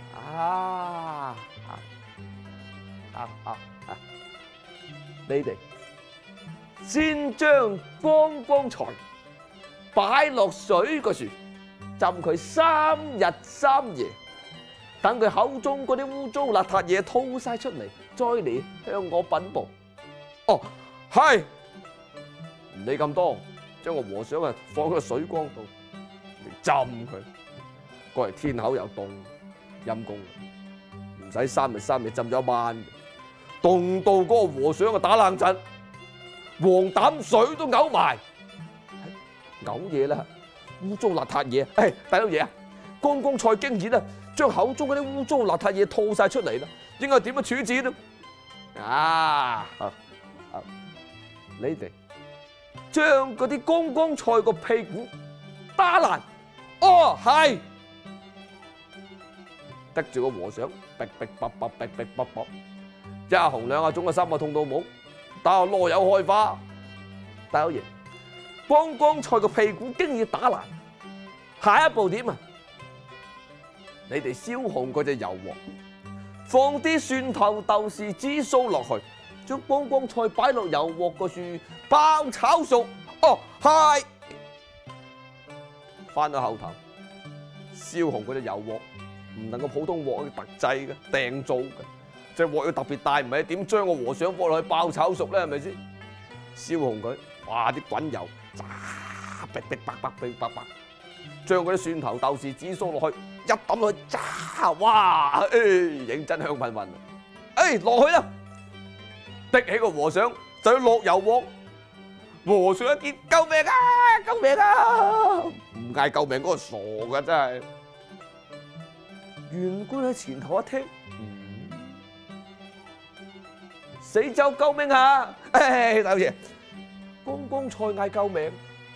Speaker 13: 你哋先將光菜擺落水個處，浸佢3日3夜，等佢口中嗰啲污糟邋遢嘢吐晒出嚟，再嚟向我稟報。哦，係，唔理咁多，將個和尚啊放喺個水缸度浸佢，過嚟天口又凍，陰公，唔使3日3夜浸咗一晚，凍到嗰個和尚啊打冷震，黃膽水都嘔埋，嘔嘢啦，污糟邋遢嘢。大老爺啊，光菜經已啦，將口中嗰啲污糟邋遢嘢吐晒出嚟啦，應該點樣處置呢？你哋將嗰啲光菜個屁股打爛。哦，係，得住個和尚，逼卜，一下紅兩下腫個心啊痛到冇，打個籮柚開花。大老爺，光菜個屁股經已打爛，下一步點啊？你哋燒紅嗰隻油鑊，放啲蒜頭、豆豉、紫蘇落去，將光菜擺落油鑊個處爆炒熟。哦，係。翻到後頭，燒紅嗰隻油鑊唔能夠普通鑊去特製嘅，訂做嘅，隻鑊要特別大，唔係點將個和尚放落去爆炒熟咧？係咪先？燒紅佢，哇！啲滾油，逼白，將嗰啲蒜頭、豆豉、紫蘇落去，一抌落去，哇！認真香噴噴啊！落去啦，滴起個和尚就要落油鑊。和尚一見，救命啊！救命啊！唔嗌救命嗰個傻噶，真係。縣官喺前頭一聽，死州救命啊！大老爺，光菜嗌救命，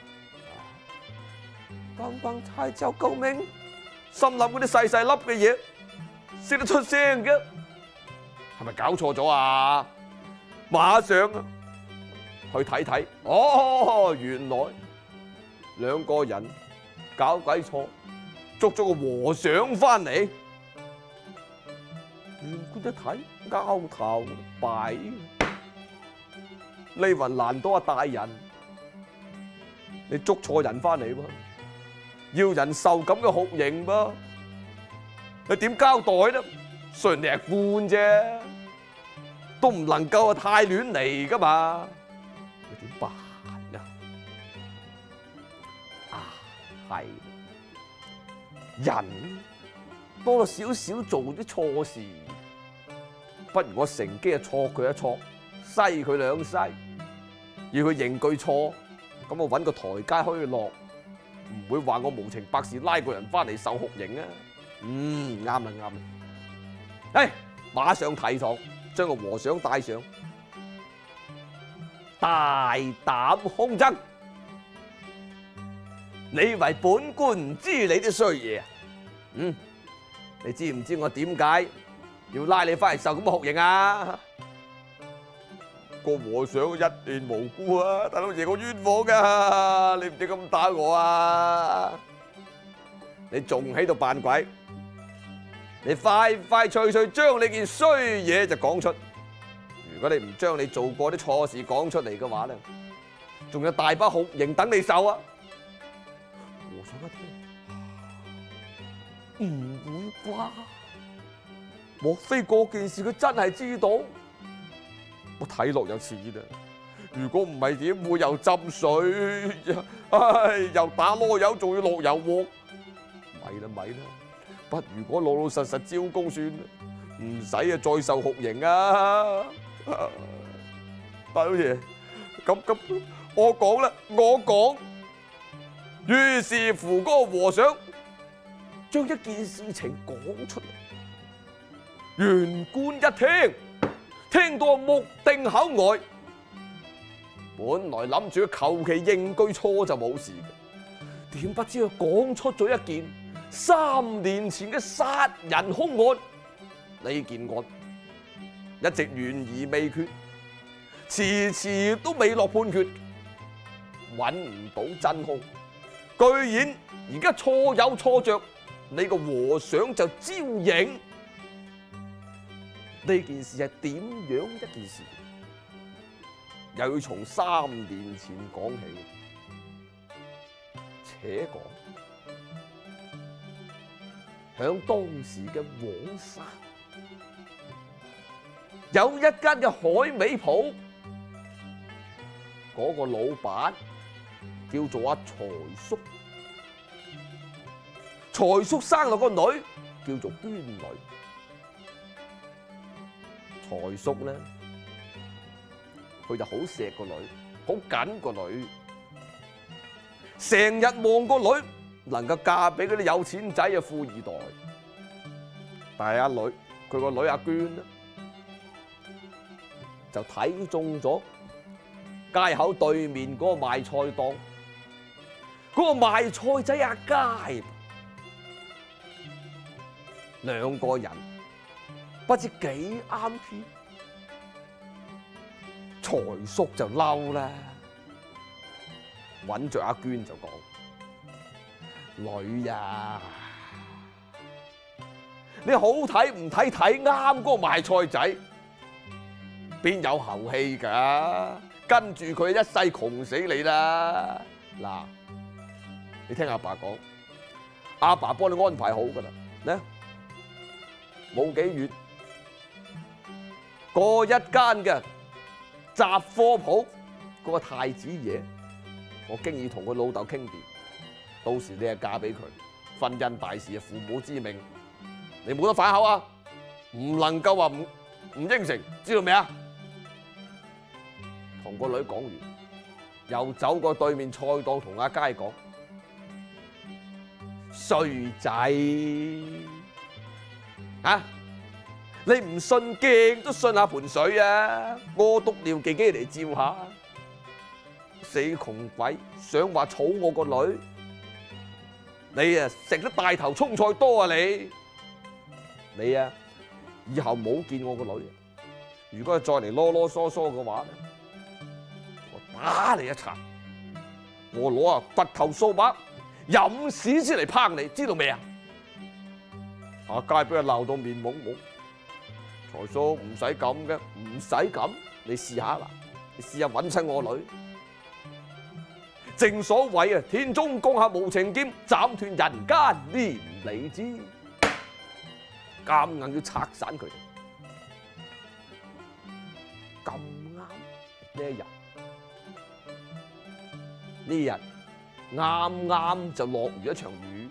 Speaker 13: 光菜就救命，心諗嗰啲細粒嘅嘢，識得出聲嘅，係咪搞錯咗啊？馬上啊！去睇睇，哦，原來兩個人搞鬼錯，捉咗個和尚翻嚟。縣官一睇，拗頭弊，呢云難到阿大人，你捉錯人翻嚟喎，要人受咁嘅酷刑噃，你點交代呢？雖然你係官啫，都唔能夠太亂嚟噶嘛。點辦啊？係人多咗少少做啲錯事，不如我乘機挫佢一挫，西佢兩西，要佢認句錯，咁我搵個台階可以落，唔會話我無情百事拉個人翻嚟受酷刑啊！啱啦，馬上提堂，將個和尚帶上。大膽空爭，你以為本官唔知你啲衰嘢啊？你知唔知我點解要拉你翻嚟受咁嘅酷刑啊？個和尚一念無辜啊！大老爺，我冤枉噶，你唔知咁打我啊！你仲喺度扮鬼？你快脆將你件衰嘢就講出！如果你唔將你做過啲錯事講出嚟嘅話咧，仲有大把酷刑等你受啊！和尚一聽，唔會啩？莫非嗰件事佢真係知道？我睇落又似啦。如果唔係點會又浸水？又打籮柚，仲要落油鑊？咪啦！不如果老實招供算啦，唔使再受酷刑啊！ 大老爺，咁我講啦，我講。於是乎，嗰個和尚將一件事情講出嚟，玄官一聽，聽到目定口呆。本來諗住求其應句錯就冇事嘅，點不知佢講出咗一件3年前嘅殺人兇案。呢件案一直懸而未決，遲遲都未落判決，揾唔到真兇。居然而家錯有錯着，你個和尚就招認。呢件事係點樣一件事？又要從3年前講起。且講響當時嘅黃沙，有一間嘅海味鋪，嗰個老闆叫做阿財叔。財叔生落個女叫做娟女。財叔咧，佢就好錫個女，好緊個女，成日望個女能夠嫁俾嗰啲有錢仔嘅富二代。但係阿女，佢個女阿娟咧，就睇中咗街口對面嗰個賣菜檔，嗰個賣菜仔阿佳。兩個人不知幾啱 key，財叔就嬲啦，揾着阿娟就講：女呀，你好睇唔睇睇啱嗰個賣菜仔，邊有後氣㗎？跟住佢一世窮死你啦！嗱，你聽阿爸講，阿爸幫你安排好㗎啦，呢？冇幾遠，過一間嘅雜貨鋪，嗰個太子爺，我經已同佢老豆傾掂，到時你係嫁俾佢，婚姻大事啊，父母之命，你冇得反口啊，唔能夠話唔應承，知道未啊？同個女講完，又走過對面菜檔同阿佳講：衰仔！啊！你唔信鏡都信下盆水啊！屙督尿記機嚟照下，死窮鬼想話儲我個女，你啊食得大頭葱菜多啊你啊以後冇見我個女，如果再嚟囉囉嗦嗦嘅話，我打你一餐，我攞啊掘頭掃把飲屎先嚟抨你，知道未啊？阿佳俾佢鬧到面懵懵，財叔唔使咁嘅，唔使咁，你試下啦，你試下揾親我女。正所謂啊，天中降下無情劍，斬斷人間連理枝，夾硬要拆散佢哋。咁啱呢一日啱啱就落完一場雨。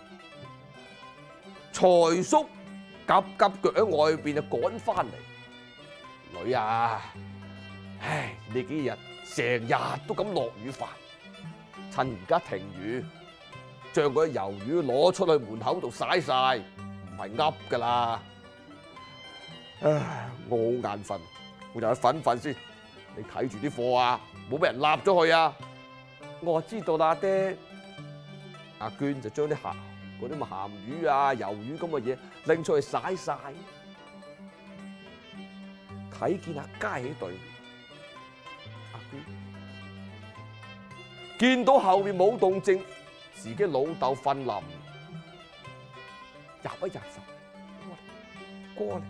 Speaker 13: 財叔急急腳喺外邊就趕翻嚟，女啊，唉，呢幾日成日都咁落雨煩，趁而家停雨，將嗰啲魷魚攞出去門口度曬曬，唔係噏噶啦。唉，我好眼瞓，我就去瞓瞓先。你睇住啲貨啊，冇俾人立咗去啊！我知道啦，爹。阿娟就將啲嗰啲鹹魚啊、魷魚咁嘅嘢拎出去曬曬，睇見阿佳喺對面，阿娟見到後面冇動靜，自己老豆瞓冧，入一入手，過嚟，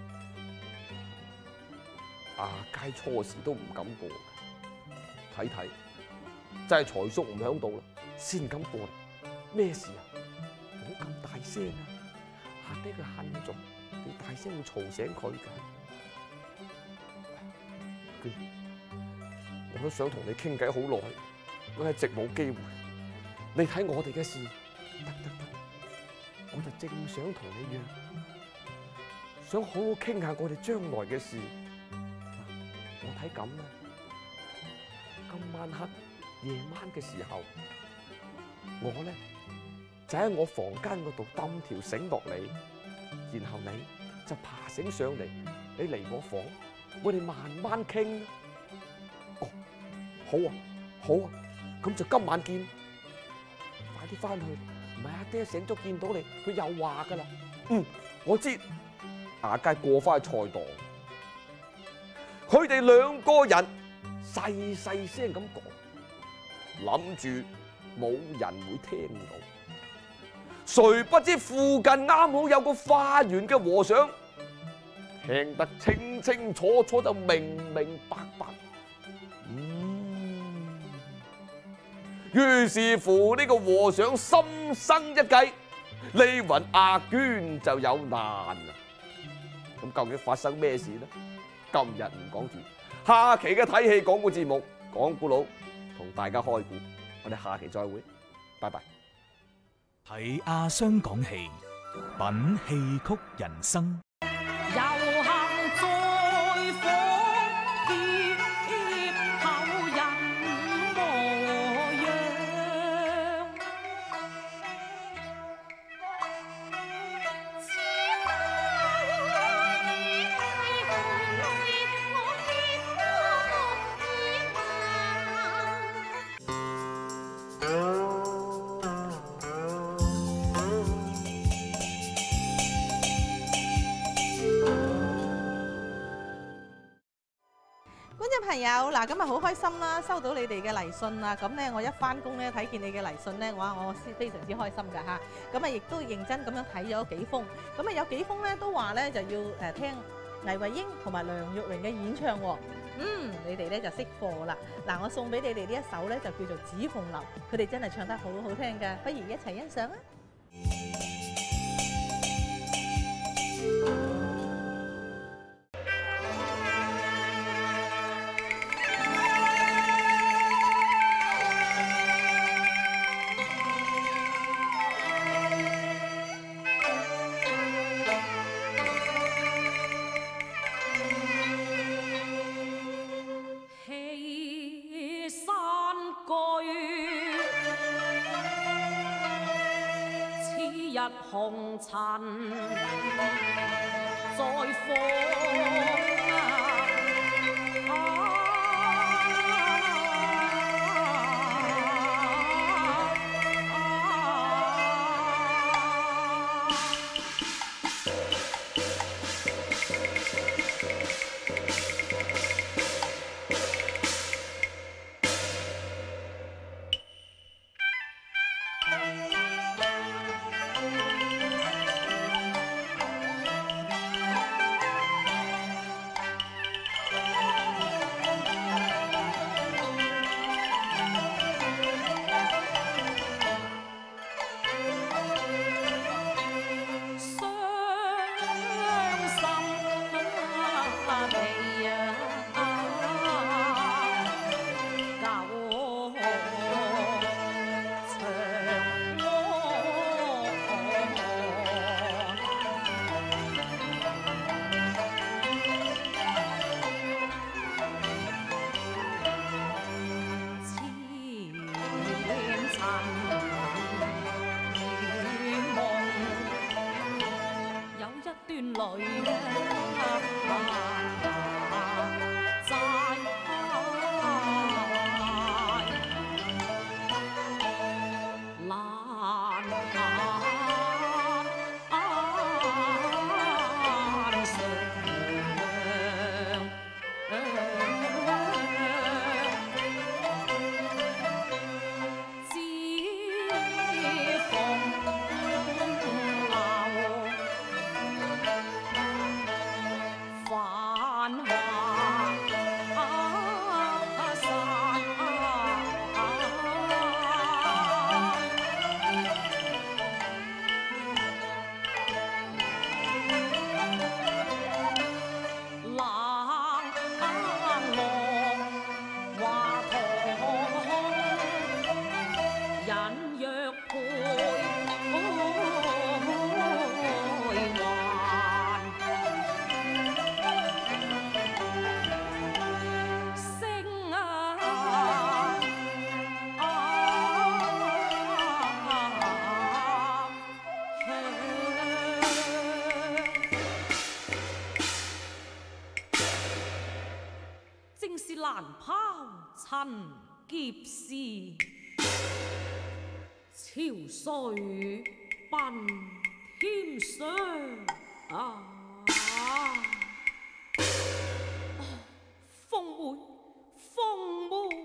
Speaker 13: 阿佳初時都唔敢過，睇睇真係財叔唔響度啦，先敢過嚟，咩事啊？唔好咁大聲啊！嚇得佢恨咗，你大聲會嘈醒佢㗎。我都想同你傾偈好耐，我一直冇機會。你睇我哋嘅事，得，我就正想同你約，想好好傾下我哋將來嘅事。 睇咁啦，今晚黑夜晚嘅時候，我咧就喺我房間嗰度揼條繩落嚟，然後你就爬繩上嚟，你嚟我房，我哋慢慢傾。哦，好啊，好啊，咁就今晚見，快啲翻去，唔係阿爹醒咗見到你，佢又話噶啦。我知。亞佳過翻去菜檔，佢哋兩個人細細聲咁講，諗住冇人會聽到。誰不知附近啱好有個花園嘅和尚，聽得清清楚楚，就明明白白。於是乎呢個和尚心生一計，呢雲阿娟就有難啦。咁究竟發生咩事呢？今日唔講住，下期嘅睇戲講古節目，講古佬同大家開估，我哋下期再會，拜拜。
Speaker 7: 睇阿商講戲，品戲曲人生。
Speaker 3: 遊行在火劫後人模樣。
Speaker 1: 朋友嗱，今日好開心啦，收到你哋嘅嚟信啦。咁咧，我一翻工咧睇見你嘅嚟信咧，我非常之開心㗎嚇。咁啊，亦都認真咁樣睇咗幾封。咁啊，有幾封咧都話咧就要聽倪慧英同埋梁玉玲嘅演唱喎。你哋咧就識貨啦。嗱，我送俾你哋呢一首咧就叫做《紫鳳樓》，佢哋真係唱得好好聽㗎，不如一齊欣賞啊！
Speaker 3: 紅塵在放
Speaker 14: 陳劫事，潮水奔天上啊！鳳妹，鳳妹。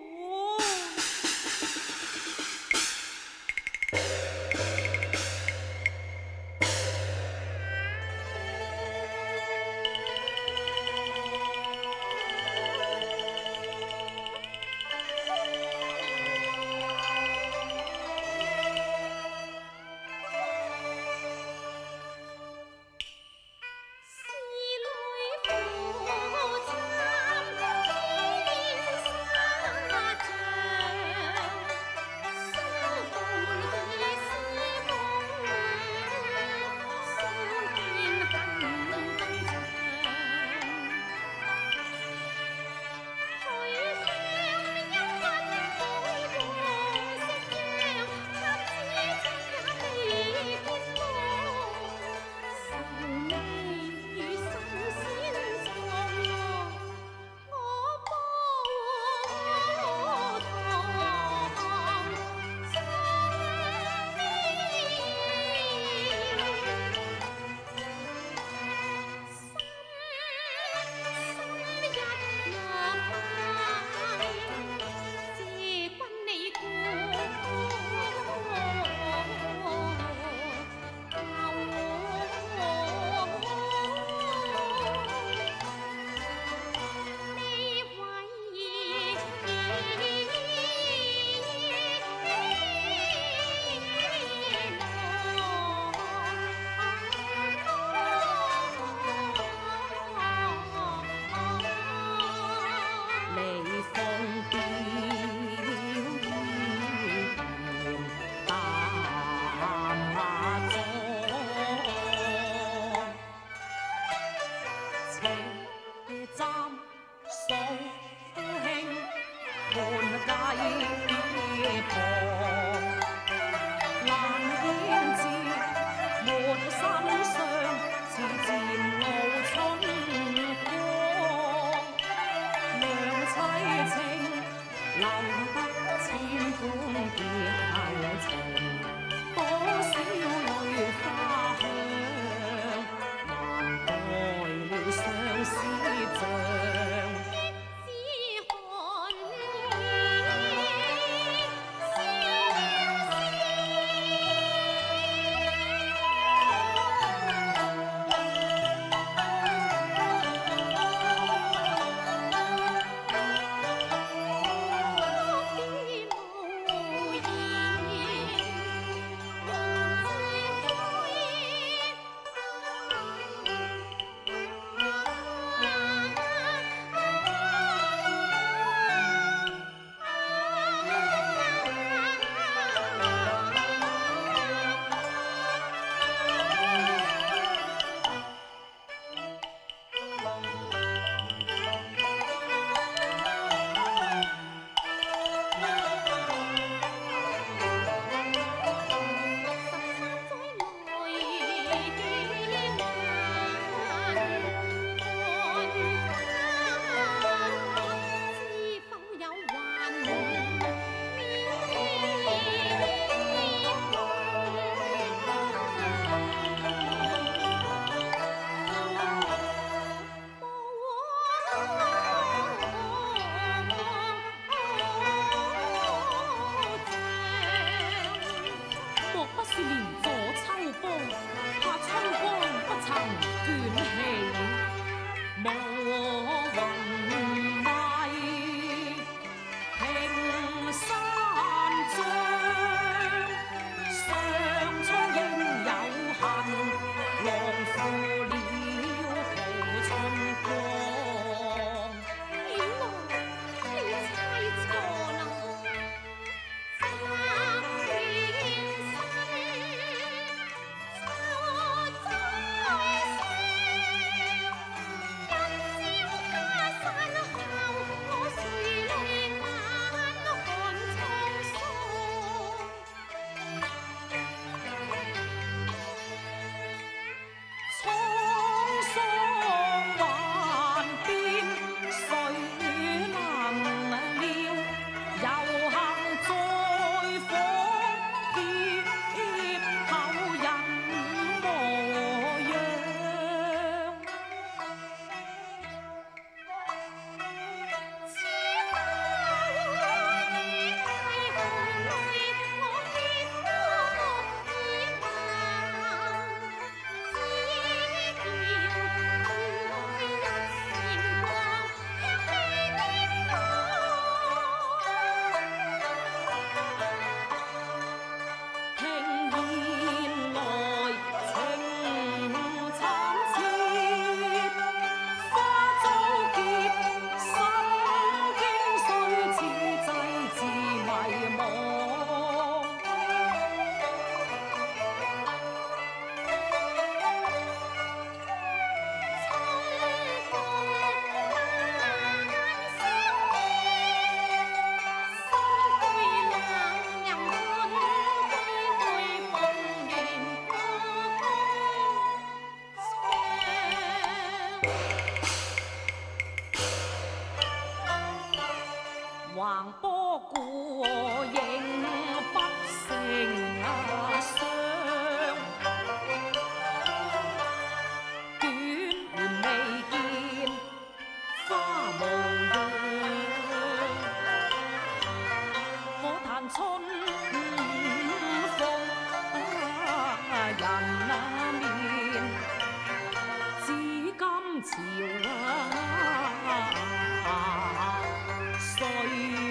Speaker 14: 橫波故影不成雙。卷垣未見花無恙，我彈春風人面，至今朝歲。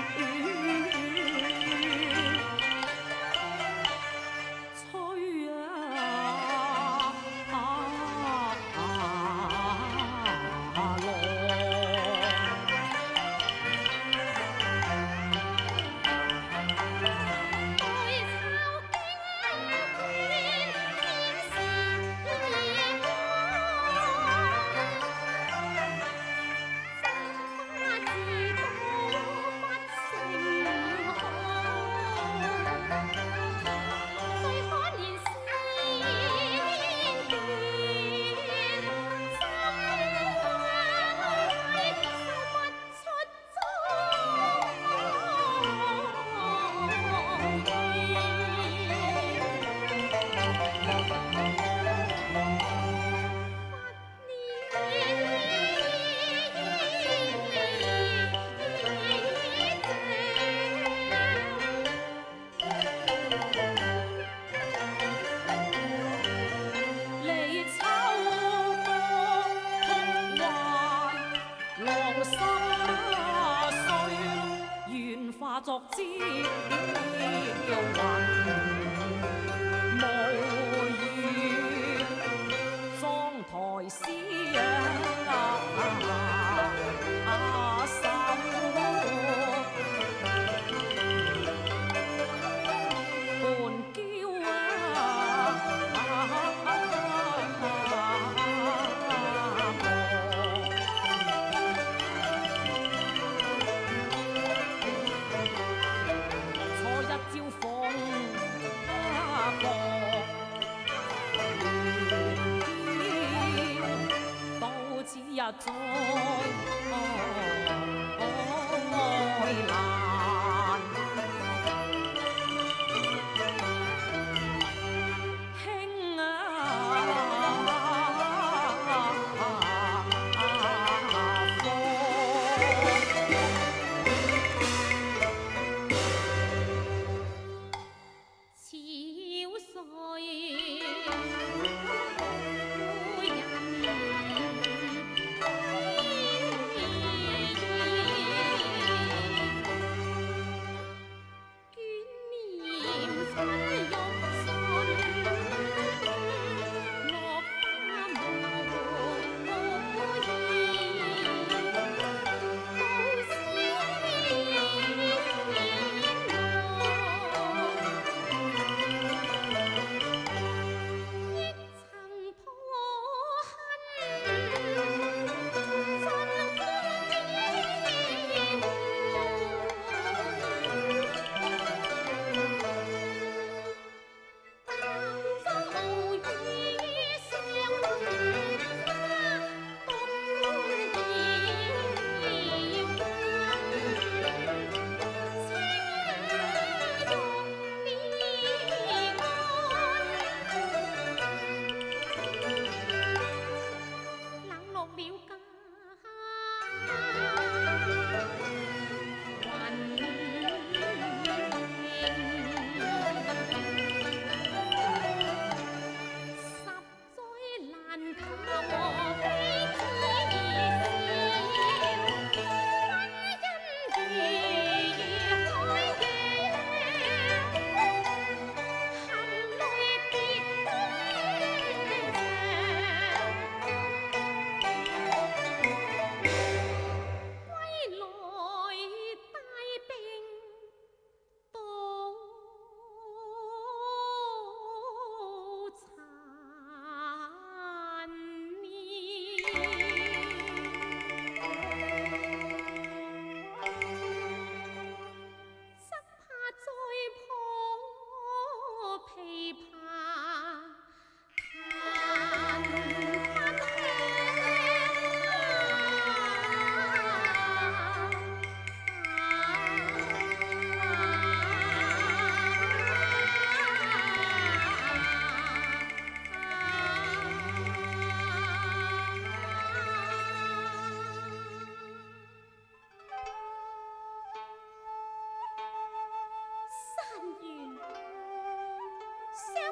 Speaker 14: 作朝雲無語，妝台詩手，伴嬌一再愛難，兄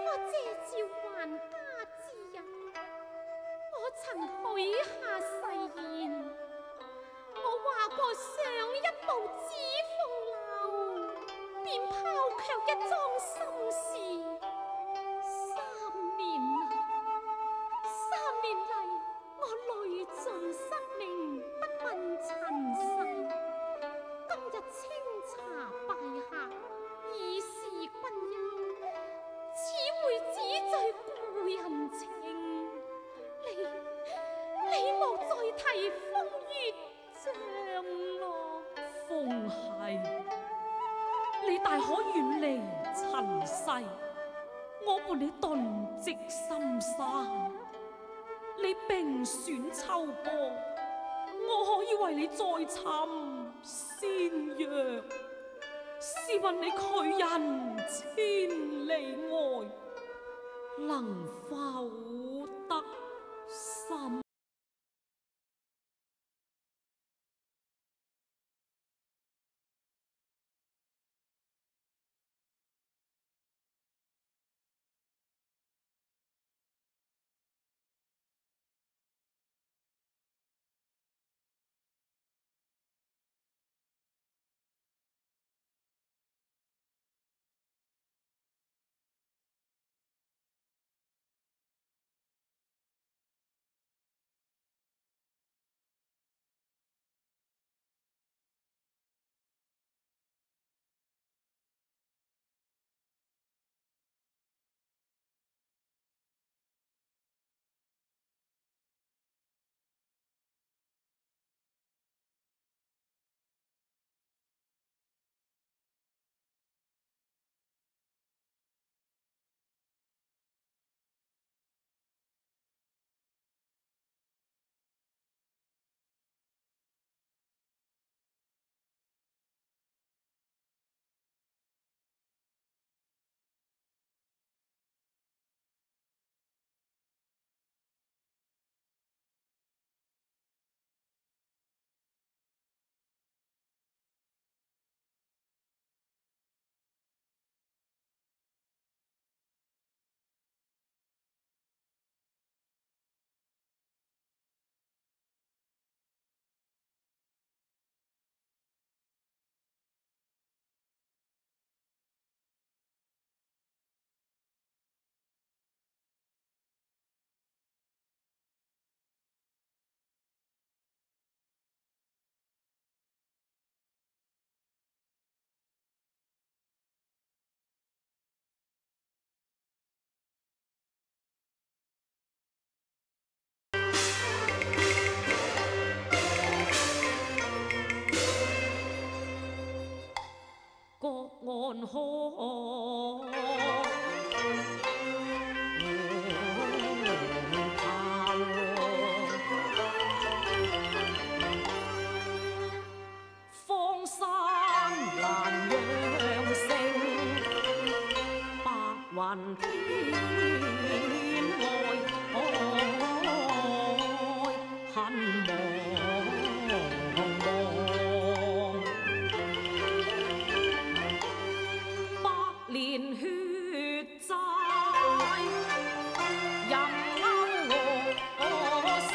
Speaker 15: 我借照還家之人，我曾許下誓言，我話過上一步紫鳳樓，便拋卻一樁心事。3年啦，3年嚟，我累盡生命，不問塵世。今日清茶拜客，已是君憂，只會只罪故人情。你莫再提風月將咯。
Speaker 14: 風係，你大可遠離塵世，我伴你遁跡深山。你並選秋波，我可以為你再尋仙藥。試問你拒人千里外，能否得心？各岸河，荒山南陽城，白雲天外，恨連血債，任我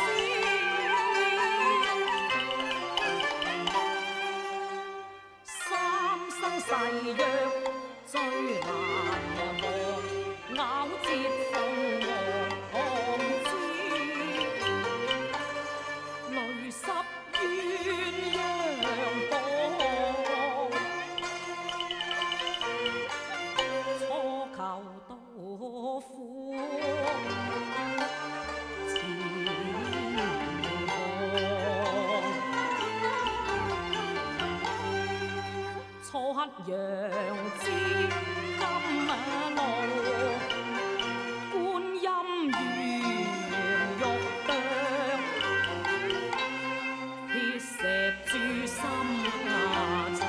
Speaker 14: 思，三生誓約最難忘，咬折鳳凰枝，淚濕鴛鴦波。求到苦前行，初黑楊枝金露，觀音圓玉腳，鐵石珠心牆。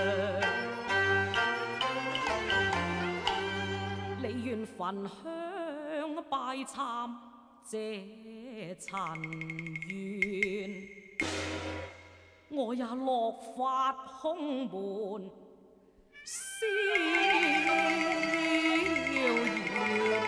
Speaker 14: 焚香拜參謝塵緣，我也落髮空門逍遙。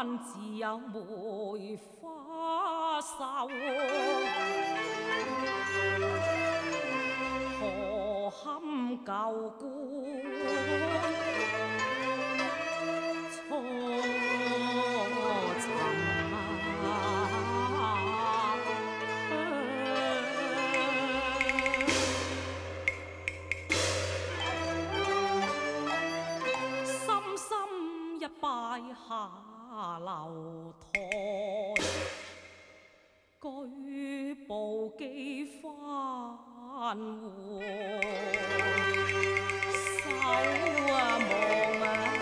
Speaker 14: 間只有梅花瘦，何堪舊觀初尋深深一拜下樓台，舉步幾番回，手望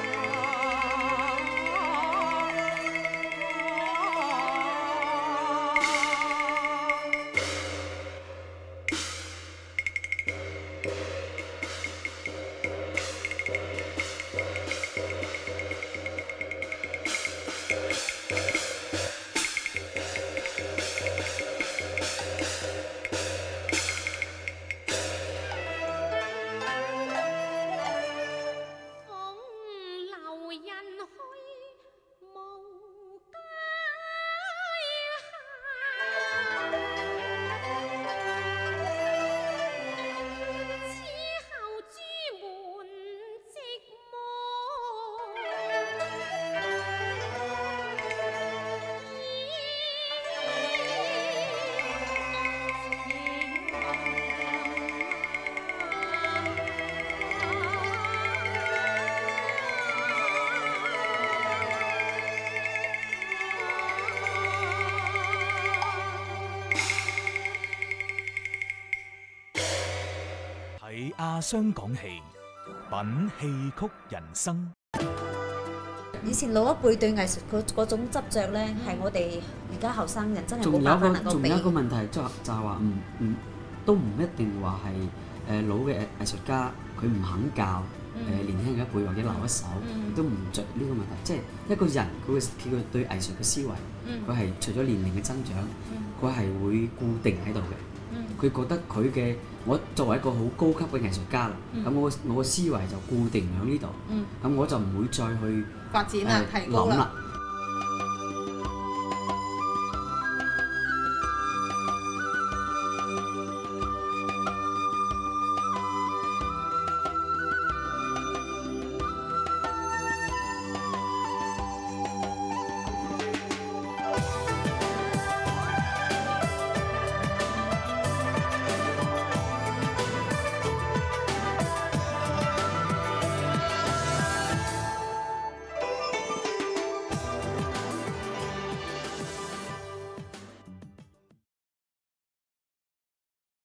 Speaker 7: 睇阿商講戲，品戲曲人生。
Speaker 16: 以前老一輩對藝術嗰種執著咧，係我哋而家後生人真係冇辦法能夠比。
Speaker 17: 仲有一個問題就係話都唔一定話係老嘅藝術家佢唔肯教年輕嘅一輩或者留一手，都唔着呢個問題。即係一個人佢對藝術嘅思維，佢係除咗年齡嘅增長，佢係會固定喺度嘅。佢覺得佢嘅我作為一個好高級嘅藝術家啦，咁我嘅思維就固定喺呢度，咁我就唔會再去
Speaker 1: 發展啦，提高啦，